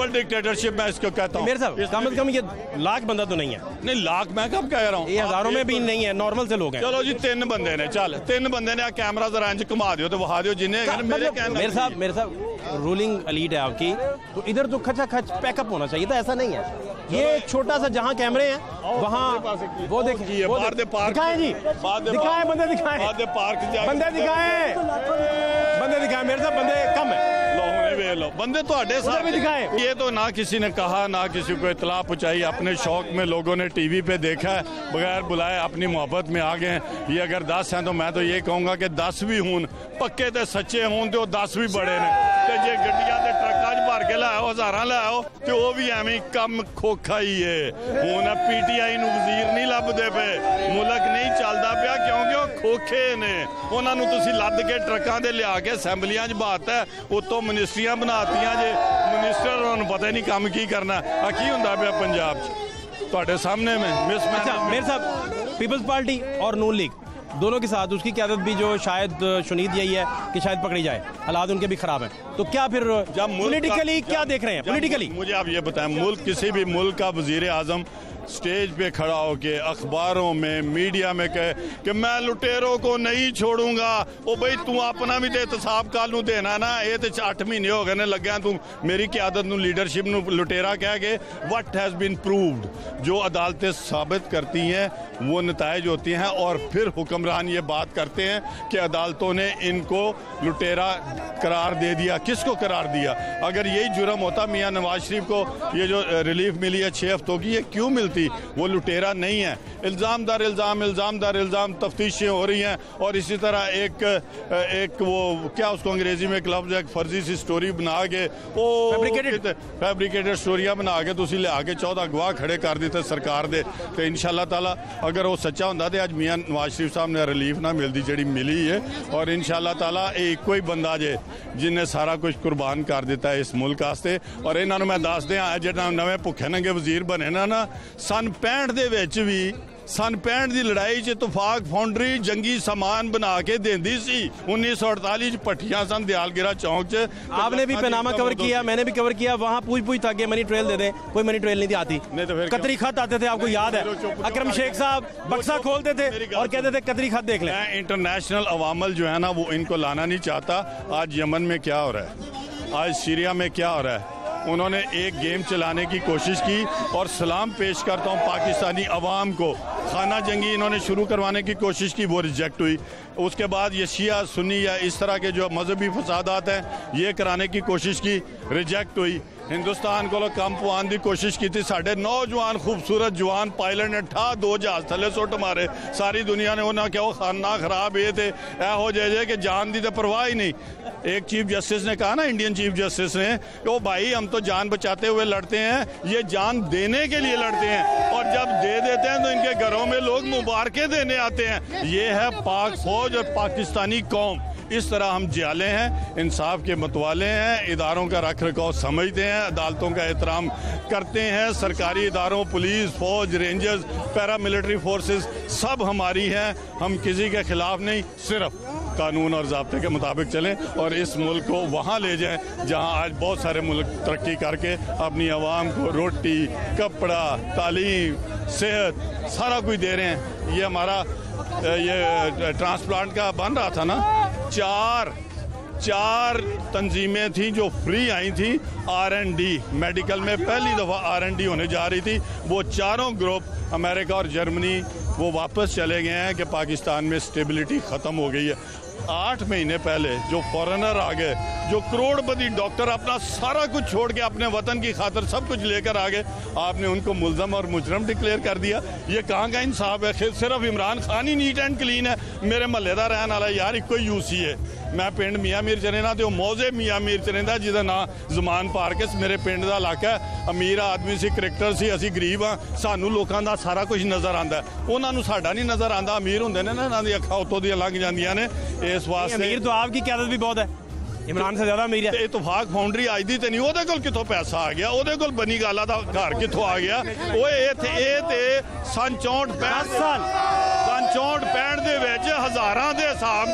लीडरशिप मैं इसको कहता हूँ। मेरे साहब कम से कम ये लाख बंदा तो नहीं है। नहीं लाख मैं कब कह रहा हूँ, ये हजारों में भी नहीं है, नॉर्मल से लोग हैं। चलो जी 3 बंदे ने, चल 3 बंदे ने कैमरा जरा इंज घुमा दियो तो वहा दियो जिन्हें। मेरे साहब रूलिंग एलीट है आपकी, तो इधर तो खचा खच पैकअप होना चाहिए था, ऐसा नहीं है। ये छोटा सा जहाँ कैमरे हैं वहाँ वो देखिए, दिखाएं जी, दिखाएं बंदे, दिखाएं बंदे, दिखाएं बंदे, दिखाएं। मेरे साहब बंदे कम है, लो बंदे तो दिखाएं। ये तो ना किसी ने कहा ना किसी को इतला पहुंचाई, अपने शौक में लोगों ने टीवी पे देखा है, बगैर बुलाए अपनी मोहब्बत में आ गए। ये अगर 10 हैं तो मैं तो ये कहूँगा कि 10 भी हूं पक्के ते सच्चे हों तो 10 भी बड़े ने। ते जे गड्डियां ते ट्रकां च भर के लाओ, हज़ारां लाओ तो वो भी एवं कम खोखा ही है। हुण PTI नूं वजीर नहीं लभदे पे, मुल्क नहीं चलदा पिया क्योंकि वो खोखे ने। उन्हां नूं तुसीं लद के ट्रकां दे लिया के असैंबलियां च बात है, उत्तों मिनिस्ट्रियां बनातियां जे मिनिस्टर उन्होंने पता ही नहीं काम की करना। की हुंदा पिया पंजाब च तुहाडे सामने में मिस। मेरे साहब पीपल्स पार्टी और नून लीग दोनों के साथ उसकी क़यादत भी जो शायद शुनीद यही है कि शायद पकड़ी जाए, हालात उनके भी खराब हैं, तो क्या फिर पॉलिटिकली क्या देख रहे हैं? पॉलिटिकली मुझे आप ये बताएं, मुल्क किसी भी मुल्क का वजीर आजम स्टेज पे खड़ा होके अखबारों में मीडिया में कहे कि मैं लुटेरों को नहीं छोड़ूंगा, ओ भाई तू अपना भी तो एहतसाब काल नूं देना ना। ये तो 8 महीने हो गए लग्या तू मेरी क़यादत नूं लीडरशिप नूं लुटेरा कह के। व्हाट हैज़ बीन प्रूव्ड, जो अदालतें साबित करती हैं वो नताइज होती हैं, और फिर हुक्मरान ये बात करते हैं कि अदालतों ने इनको लुटेरा करार दे दिया। किसको करार दिया? अगर यही जुर्म होता मियाँ नवाज शरीफ को ये जो रिलीफ मिली है 6 हफ्तों की, ये क्यों मिलती? वो लुटेरा नहीं है। इल्जाम दर इल्जाम तफ्तीशें हो रही हैं, और इसी तरह एक वो क्या उसको अंग्रेजी में क्लब एक फर्जी सी स्टोरी बना के फैब्रिकेटेड स्टोरियां बना के तुसी ले आके 14 गवाह खड़े कर दिते सरकार दे। तो इंशाल्लाह ताला अगर वो सच्चा होंदा तो अज मियाँ नवाज शरीफ साहब ने रिलीफ ना मिलती जी मिली है। और इंशाल्लाह ताला एक कोई बंदा जे जिन्हें सारा कुछ कुर्बान कर दिता है इस मुल्क वास्ते। और इन्होंने मैं दस दिया जो नवे भुखे नंगे वजीर बने ना सन 65 दे विच भी सन 65 की लड़ाई च इतफाक फाउंड्री जंगी सामान बना के देंदी सी। 1948 पट्टियां सन दयालगिरा चौक च। आपने भी पनामा कवर किया, मैंने भी कवर किया, वहाँ पूछ था कि मनी ट्रेल दे दें, कोई मनी ट्रेल नहीं थी आती। कतरी खत आते थे, आपको याद है? अकरम शेख साहब बक्सा खोलते थे और कहते थे कतरी खत देख लें। इंटरनेशनल अवामल जो है ना वो इनको लाना नहीं चाहता। आज यमन में क्या हो रहा है, आज सीरिया में क्या हो रहा है, उन्होंने एक गेम चलाने की कोशिश की। और सलाम पेश करता हूँ पाकिस्तानी अवाम को, खाना जंगी इन्होंने शुरू करवाने की कोशिश की, वो रिजेक्ट हुई। उसके बाद ये शिया सुन्नी या इस तरह के जो मजहबी फसादात हैं ये कराने की कोशिश की, रिजेक्ट हुई। हिंदुस्तान को कम पवाने की कोशिश की थी, साढ़े नौजवान खूबसूरत जवान पायलट ने 2 जहाज थले सुट मारे। सारी दुनिया ने उन्हें क्या खाना खराब ये थे हो जाए कि जान की तो परवाह ही नहीं। एक चीफ जस्टिस ने कहा ना, इंडियन चीफ जस्टिस ने, कि वो भाई हम तो जान बचाते हुए लड़ते हैं, ये जान देने के लिए लड़ते हैं, और जब दे देते हैं तो इनके घरों में लोग मुबारकें देने आते हैं। ये है पाक फौज और पाकिस्तानी कौम। इस तरह हम जियाले हैं, इंसाफ के मतवाले हैं, इदारों का रख रखाव समझते हैं, अदालतों का एहतराम करते हैं। सरकारी इदारों, पुलिस, फौज, रेंजर्स, पैरामिलिट्री फोर्सेस सब हमारी हैं। हम किसी के खिलाफ नहीं, सिर्फ कानून और ज़ाब्ते के मुताबिक चलें और इस मुल्क को वहाँ ले जाएं जहाँ आज बहुत सारे मुल्क तरक्की करके अपनी आवाम को रोटी, कपड़ा, तालीम, सेहत सारा कुछ दे रहे हैं। ये हमारा ये ट्रांसप्लांट का बन रहा था ना, चार तंजीमें थी जो फ्री आई थी। R&D मेडिकल में पहली दफ़ा R&D होने जा रही थी। वो चारों ग्रुप अमेरिका और जर्मनी वो वापस चले गए हैं कि पाकिस्तान में स्टेबिलिटी ख़त्म हो गई है। 8 महीने पहले जो फॉरेनर आ गए, जो करोड़पति डॉक्टर अपना सारा कुछ छोड़ के अपने वतन की खातिर सब कुछ लेकर आ गए, आपने उनको मुल्ज़म और मुजरम डिक्लेयर कर दिया। ये कहाँ का इंसाफ है? सिर्फ इमरान खान ही नीट एंड क्लीन है। मेरे महल्ले का रहने वाला यार एक कोई यूसी है। मैं पिंड मियाँ मीर चरेंदा तो मौजे मियाँ मीर चरेंदा जिसका नाम जमान पार्क है। मेरे पिंड का इलाका है, अमीर आदमी सी, क्रिकेटर सी, असी गरीब हाँ, सानू लोगों का सारा कुछ नज़र आता है, उन्होंने साडा नहीं नज़र आता। अमीर होंगे ने ना, इन्हां दी अखां उत्तों दी लंघ जांदियां ने। इस वास्ते अमीर तो आपकी क़यादत भी बहुत है, इमरान से ज्यादा अमीर है। इतफाक फाउंड्री आज दी ते नहीं, ओदे कोल किथों पैसा आ गया, ओदे कोल बनी गाला दा घर किथों आ गया? ओए ए थे सन 64 65 सन 64-65 ਦੇ ਵਿੱਚ ਹਜ਼ਾਰਾਂ ਦੇ ਹਿਸਾਬ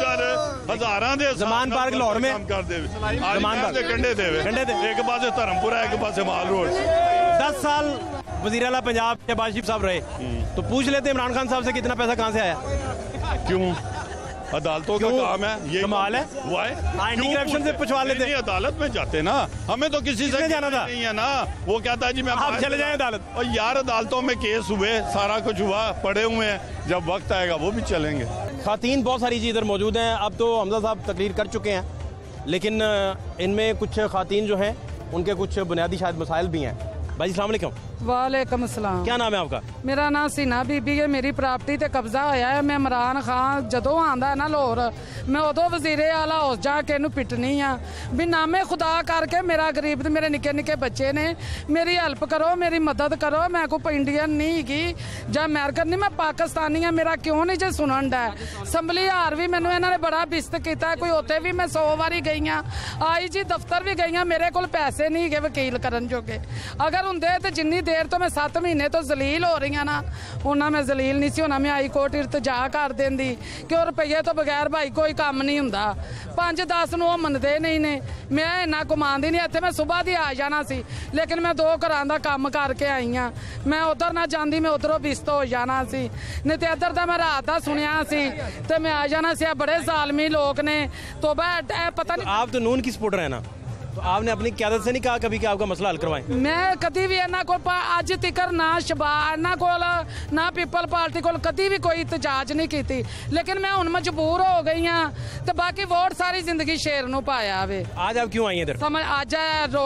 ਨਾਲ ਜ਼ਮਾਨ ਪਾਰਕ ਲਾਹੌਰ में काम करते हुए ਜ਼ਮਾਨ ਪਾਰਕ ਦੇ ਕੰਢੇ ਤੇ ਇੱਕ ਪਾਸੇ ਧਰਮਪੁਰਾ ਇੱਕ ਪਾਸੇ ਮਾਲ रोड 10 साल वजीर आला पंजाब शहबाज शरीफ साहब रहे, तो पूछ लेते इमरान खान साहब से कितना पैसा कहाँ से आया? क्यों? अदालतों का काम है, ये कमाल है। वो है एंटी करप्शन से पूछवा लेते। नहीं, अदालत में जाते ना, हमें तो किसी से जाना था नहीं है ना। वो कहता है जी मैं आप चले जाएं अदालत। और यार अदालतों में केस हुए, सारा कुछ हुआ, पड़े हुए हैं, जब वक्त आएगा वो भी चलेंगे। खातीन बहुत सारी जी इधर मौजूद हैं। अब तो हमजा साहब तकरीर कर चुके हैं, लेकिन इनमें कुछ खातीन जो हैं उनके कुछ बुनियादी शायद मसाइल भी हैं। भाई अस्सलाम वालेकुम। वालेकुम सलाम। क्या नाम है आपका? मेरा नाम सीना बीबी है। मेरी प्रॉपर्टी ते कब्जा होया है। मैं इमरान खान जदों आंदा है ना लाहौर, मैं उदों वजीरे आला हाउस जाके इनू पिटनी आ भी नामे खुदा करके मेरा गरीब ते मेरे निक्के निक्के बच्चे ने, मेरी हेल्प करो, मेरी मदद करो। मैं कोई इंडियन नहीं की जां अमेरिकन नहीं, मैं पाकिस्तानी हाँ। मेरा क्यों नहीं जे सुनन डा? असैम्बली हार भी मैनू इन्होंने बड़ा बिस्त किया, कोई उत्थे भी मैं 100 बारी गई हाँ, आई जी दफ्तर भी गई हाँ। मेरे कोल पैसे नहीं गए वकील करन जोगे। अगर हुंदे ते जिन्नी देर तो मैं 7 महीने तो जलील हो रही हाँ ना, उन्ना मैं जलील नहीं सी होना। मैं हाई कोर्ट इर्तजा कर देंदी कि रुपये तो बगैर भाई कोई काम नहीं हुंदा। 5-10 नूं मनदे नहीं ने। मैं इन्ना कमांदी नहीं, इत्थे मैं सुबह दी आ जाना सी, लेकिन मैं 2 घरां दा काम करके आई हाँ। मैं उधर ना जांदी, मैं उधरों बिस्त हो जाना सी, नहीं तो इधर दा मैं रात दा सुनिया सी ते मैं आ जाना सी। बड़े जालमी लोग ने तो पता नहीं। आप तो नून की सपोर्टर है ना, तो आपने अपनी क़यादत से नहीं कहा कभी कि आपका मसला हल करवाएं? मैं कभी भी इन्हों को अज तिकर ना इन्हों को ना पीपल पार्टी को कभी भी कोई एहतजाज नहीं की, लेकिन मैं हुण मजबूर हो गई हाँ। तो बाकी वोट सारी जिंदगी शेर नूं पाया वे। आज आप क्यों आई इधर? समझ अज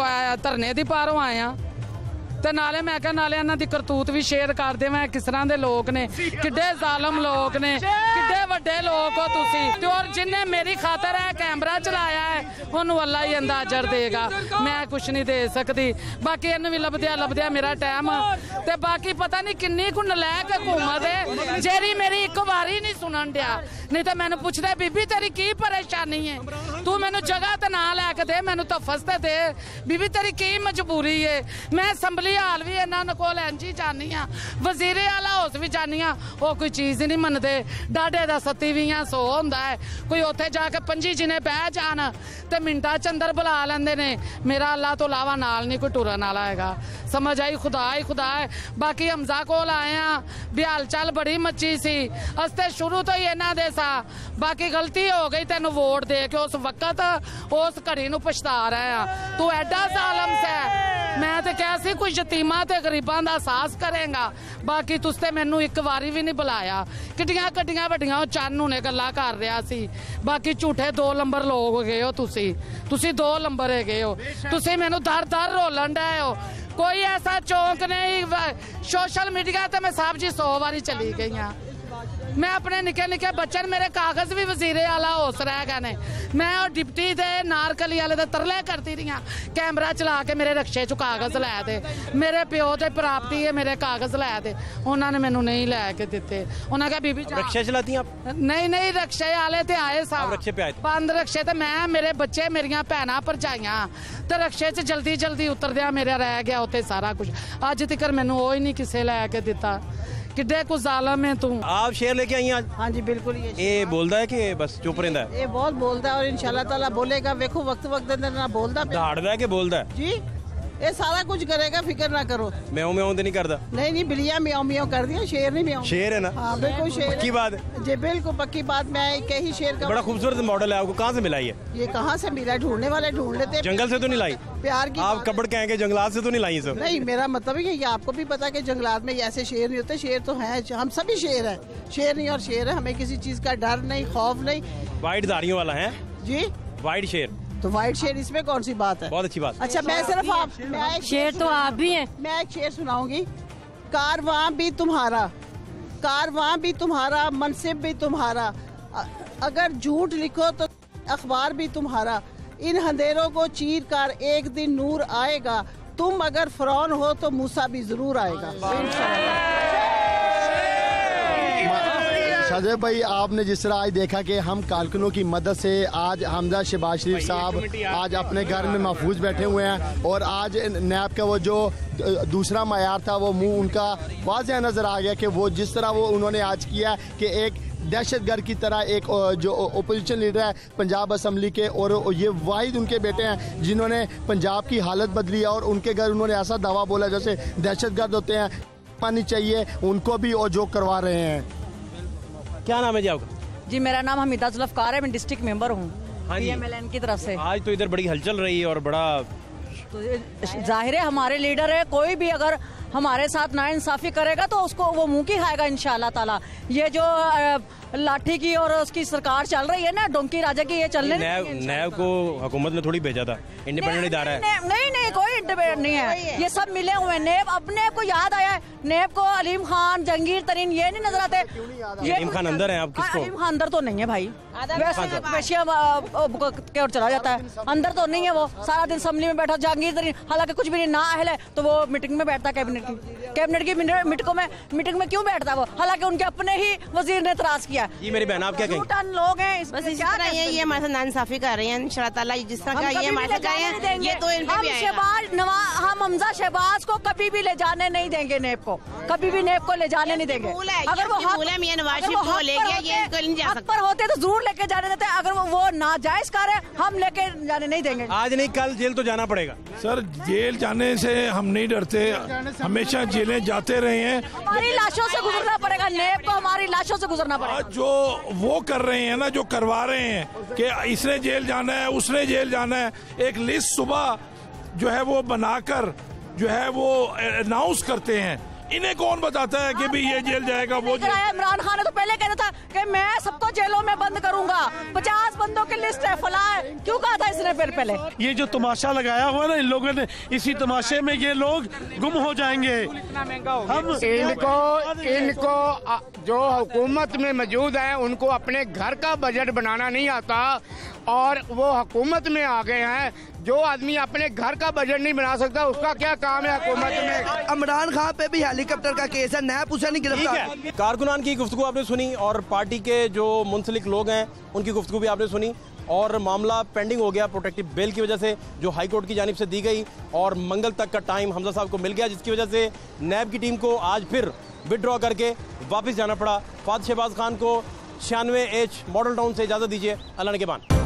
धरने दी पारों आए हाँ, ते नाले मैं कहा नाले इन्हां दी करतूत भी शेयर कर देवां। किस तरह दे लोग ने, किड्डे जालम लोग ने, किड्डे वड्डे लोग हो तुसी। ते और जिन्ने मेरी खातर है कैमरा चलाया है उन्होंने अल्लाह ही अंदाज़ा देगा, मैं कुछ नहीं दे सकती। बाकी इन्हूं भी लभदिया मेरा टाइम ते बाकी पता नहीं किन्नी कु नलैक हुकूमत है जेरी मेरी एक बारी नहीं सुनन दिया। नहीं तो मैनू पुछदे बीबी तेरी की परेशानी है, तू मैनू जगह ते ना लैके दे, मैनू तफस ते दे, बीबी तेरी की मजबूरी है। मैं असैम्बली हाल भी इन्होंने कोल इंज ही जानी हाँ, वजीरे आला हाउस भी जानी हाँ, वो कोई चीज़ नहीं मनते। डाडे का 27-100 होंदा है, कोई उत्थे जाके 5 जिने बह जान ते मिंटा च अंदर बुला लेंदे ने। मेरा अल्लाह तो इलावा नाल नहीं कोई टुरन वाला हैगा। समझ आई? खुदा ही खुदा है। बाकी हमजा कोल आए हैं भी हाल चाल बड़ी मची सी, अस्ते शुरू तो ही इन्हां दे सा। बाकी गलती हो गई तेनू वोट दे के उस वक्त, उस घड़ी नू पछता रहे हैं। तू एडा जालम से, मैं तो क्या सी कोई यतीमां ते गरीबां दा एहसास करेगा। बाकी तुस ते मैनू एक बारी भी नहीं बुलाया। किड्डियां कड्डियां वड्डियां चन्न हुणे गल्लां कर रहा सी। बाकी झूठे 2 नंबर लोग गए हो तुसी 2 नंबर है गए हो तुसी। मैनू दर दर रोलन डे हो। कोई ऐसा चौंक नहीं। सोशल मीडिया ते मैं साहब जी 100 बारी चली गई हाँ। मैं अपने निके निके बच्चे, मेरे कागज भी वजीरे आला हाउस रह गए ने। मैं और डिप्टी दे नारकली वाले दे तरले करती रही हाँ, कैमरा चला के मेरे रक्शे चो कागज लै दे, मेरे प्यो दे प्राप्ति है मेरे कागज लै दे। उन्होंने मैनू नहीं लैके दिते। उन्होंने कहा बीबी रक्शे चलाती हैं आप? नहीं रक्शे वाले ते आए सा, रक्शे पे आए 5 रक्शे ते मैं, मेरे बच्चे, मेरिया भैनां भरजाइयां ते रक्शे च जल्दी उतरदिया मेरा रह गया उत्थे सारा कुछ। अज तक मैनू वो ही नहीं किसे लैके दिता। किड्डे को जालम है तू। आप शेर लेके आई आज? हाँ जी बिल्कुल। ये बोलता है कि बस चुप रहता है? ये बहुत बोलता है और इंशाल्लाह ताला बोलेगा। देखो वक्त ना बोलता, दहाड़दा है कि बोलता है? जी ये सारा कुछ करेगा, फिक्र ना करो। म्याऊं म्याऊं तो नहीं करता? नहीं बिल्लियाँ म्याऊं म्याऊं कर दिया, शेर नहीं म्याऊं। शेर है ना? हाँ बिल्कुल शेर। पक्की बात है जी बिल्कुल पक्की बात। मैं एक ही शेर का बड़ा खूबसूरत मॉडल है। आपको कहाँ से मिला ये कहाँ से मिला? ढूंढने वाले ढूंढ लेते। जंगल से तो नहीं लाई? प्यार की आप कब्र कहेंगे जंगलात से तो नहीं लाई सब? नहीं, मेरा मतलब है कि आपको भी पता है कि जंगलात में ऐसे शेर नहीं होते। शेर तो है, हम सभी शेर है। शेर नहीं और शेर है, हमें किसी चीज का डर नहीं, खौफ नहीं। वाइट दाढ़ियों वाला है जी? वाइट शेर? तो वाइट शेर इसमें कौन सी बात है? बहुत अच्छी बात। अच्छा मैं सिर्फ आप, मैं एक शेर तो आप भी हैं। मैं एक शेर सुनाऊंगी। कारवां भी तुम्हारा, कारवां भी तुम्हारा, मनसिब भी तुम्हारा, अगर झूठ लिखो तो अखबार भी तुम्हारा, इन अंधेरों को चीर कर एक दिन नूर आएगा, तुम अगर फिरौन हो तो मूसा भी जरूर आएगा। शाहजेब भाई, आपने जिस तरह आज देखा कि हम कारकुनों की मदद से आज हमजा शहबाज शरीफ साहब आज अपने घर में महफूज बैठे हुए हैं और आज नैब का वो जो दूसरा मयार था वो मुंह उनका वाज़ेह नज़र आ गया कि वो जिस तरह वो उन्होंने आज किया कि एक दहशतगर्द की तरह एक जो ओपोजिशन लीडर है पंजाब असम्बली के और ये वाहिद उनके बेटे हैं जिन्होंने पंजाब की हालत बदली है और उनके घर उन्होंने ऐसा दावा बोला जैसे दहशतगर्द होते हैं, पानी चाहिए उनको भी और जो करवा रहे हैं। क्या नाम है जी आपका? जी मेरा नाम हमीदा जुल्फकार है, मैं डिस्ट्रिक्ट मेंबर हूँ हाँ जी PMLN की तरफ से। आज तो इधर बड़ी हलचल रही है और बड़ा तो जाहिर है हमारे लीडर है, कोई भी अगर हमारे साथ नाइंसाफी करेगा तो उसको वो मुंह की खाएगा इंशाल्लाह ताला। ये जो लाठी की और उसकी सरकार चल रही है ना, डोंकी राजा की, ये चलने नैब को हुकूमत ने थोड़ी भेजा था, इंडिपेंडेंट इदारा है। नहीं कोई इंडिपेंडेंट नहीं है, ये सब मिले हुए हैं। नेब अपने को याद आया है, नेब को अलीम खान जहांगीर तरीन ये नहीं नजर आते। अलीम खान अंदर है, आप किसको? अलीम खान अंदर तो नहीं है भाई, वैसे के और चला जाता है, अंदर तो नहीं है वो। सारा दिन असम्बली में बैठा जहांगीर तरीन, हालांकि कुछ भी नहीं ना अहल है तो वो मीटिंग में बैठता, कैबिनेट की मीटिंग में क्यों बैठता वो, हालांकि उनके अपने ही वजीर ने इतराज किया। जी मेरी बहन, आप क्या कहेंगे? लोग हैं बस इसी तरह ये हमारे साथ नाइंसाफी कर रहे हैं इंशाल्लाह ताला, जिस तरह का ये हमारे साथ कर रहे हैं ये तो इन पे भी आएगा। हम हमजा शहबाज को कभी भी ले जाने नहीं देंगे, नेब को कभी भी नेब को ले जाने नहीं देंगे। अगर वो मियां नवाज शरीफ को ले गया ये नहीं जा सकता, पर होते तो जरूर लेके जाने देते। अगर वो नाजायज कर है हम लेके जाने नहीं देंगे। आज नहीं कल जेल तो जाना पड़ेगा। सर जेल जाने से हम नहीं डरते, हमेशा जेलें जाते रहे हैं। हमारी लाशों से गुजरना पड़ेगा, नेब को हमारी लाशों से गुजरना पड़ेगा। जो वो कर रहे हैं ना, जो करवा रहे हैं कि इसने जेल जाना है उसने जेल जाना है, एक लिस्ट सुबह जो है वो बनाकर जो है वो अनाउंस करते हैं, इन्हें कौन बताता है कि भी ये जेल जाएगा वो जेल। इमरान खान ने तो पहले कहता था कि मैं सबको जेलों में बंद करूंगा, 50 बंदों की लिस्ट है, फला है, क्यों कहा था इसने फिर पहले? ये जो तमाशा लगाया हुआ ना इन लोगों ने, इसी तमाशे में ये लोग गुम हो जाएंगे। हम इनको जो हुकूमत में मौजूद है उनको अपने घर का बजट बनाना नहीं आता और वो हुकूमत में आ गए हैं। जो आदमी अपने घर का बजट नहीं बना सकता उसका क्या काम है हुकूमत में? इमरान खान पे भी हेलीकॉप्टर का केस है, नैब उसे नहीं गिरफ्तार। कारकुनान की गुफ्तगू आपने सुनी और पार्टी के जो मुंसलिक लोग हैं उनकी गुफ्तगू भी आपने सुनी और मामला पेंडिंग हो गया प्रोटेक्टिव बेल की वजह से जो हाई कोर्ट की जानिब से दी गई और मंगल तक का टाइम हमजा साहब को मिल गया, जिसकी वजह से नैब की टीम को आज फिर विड्रॉ करके वापस जाना पड़ा। फाद शहबाज खान को 96H मॉडल टाउन से इजाज़त दीजिए। अल्लाह ने के बाद।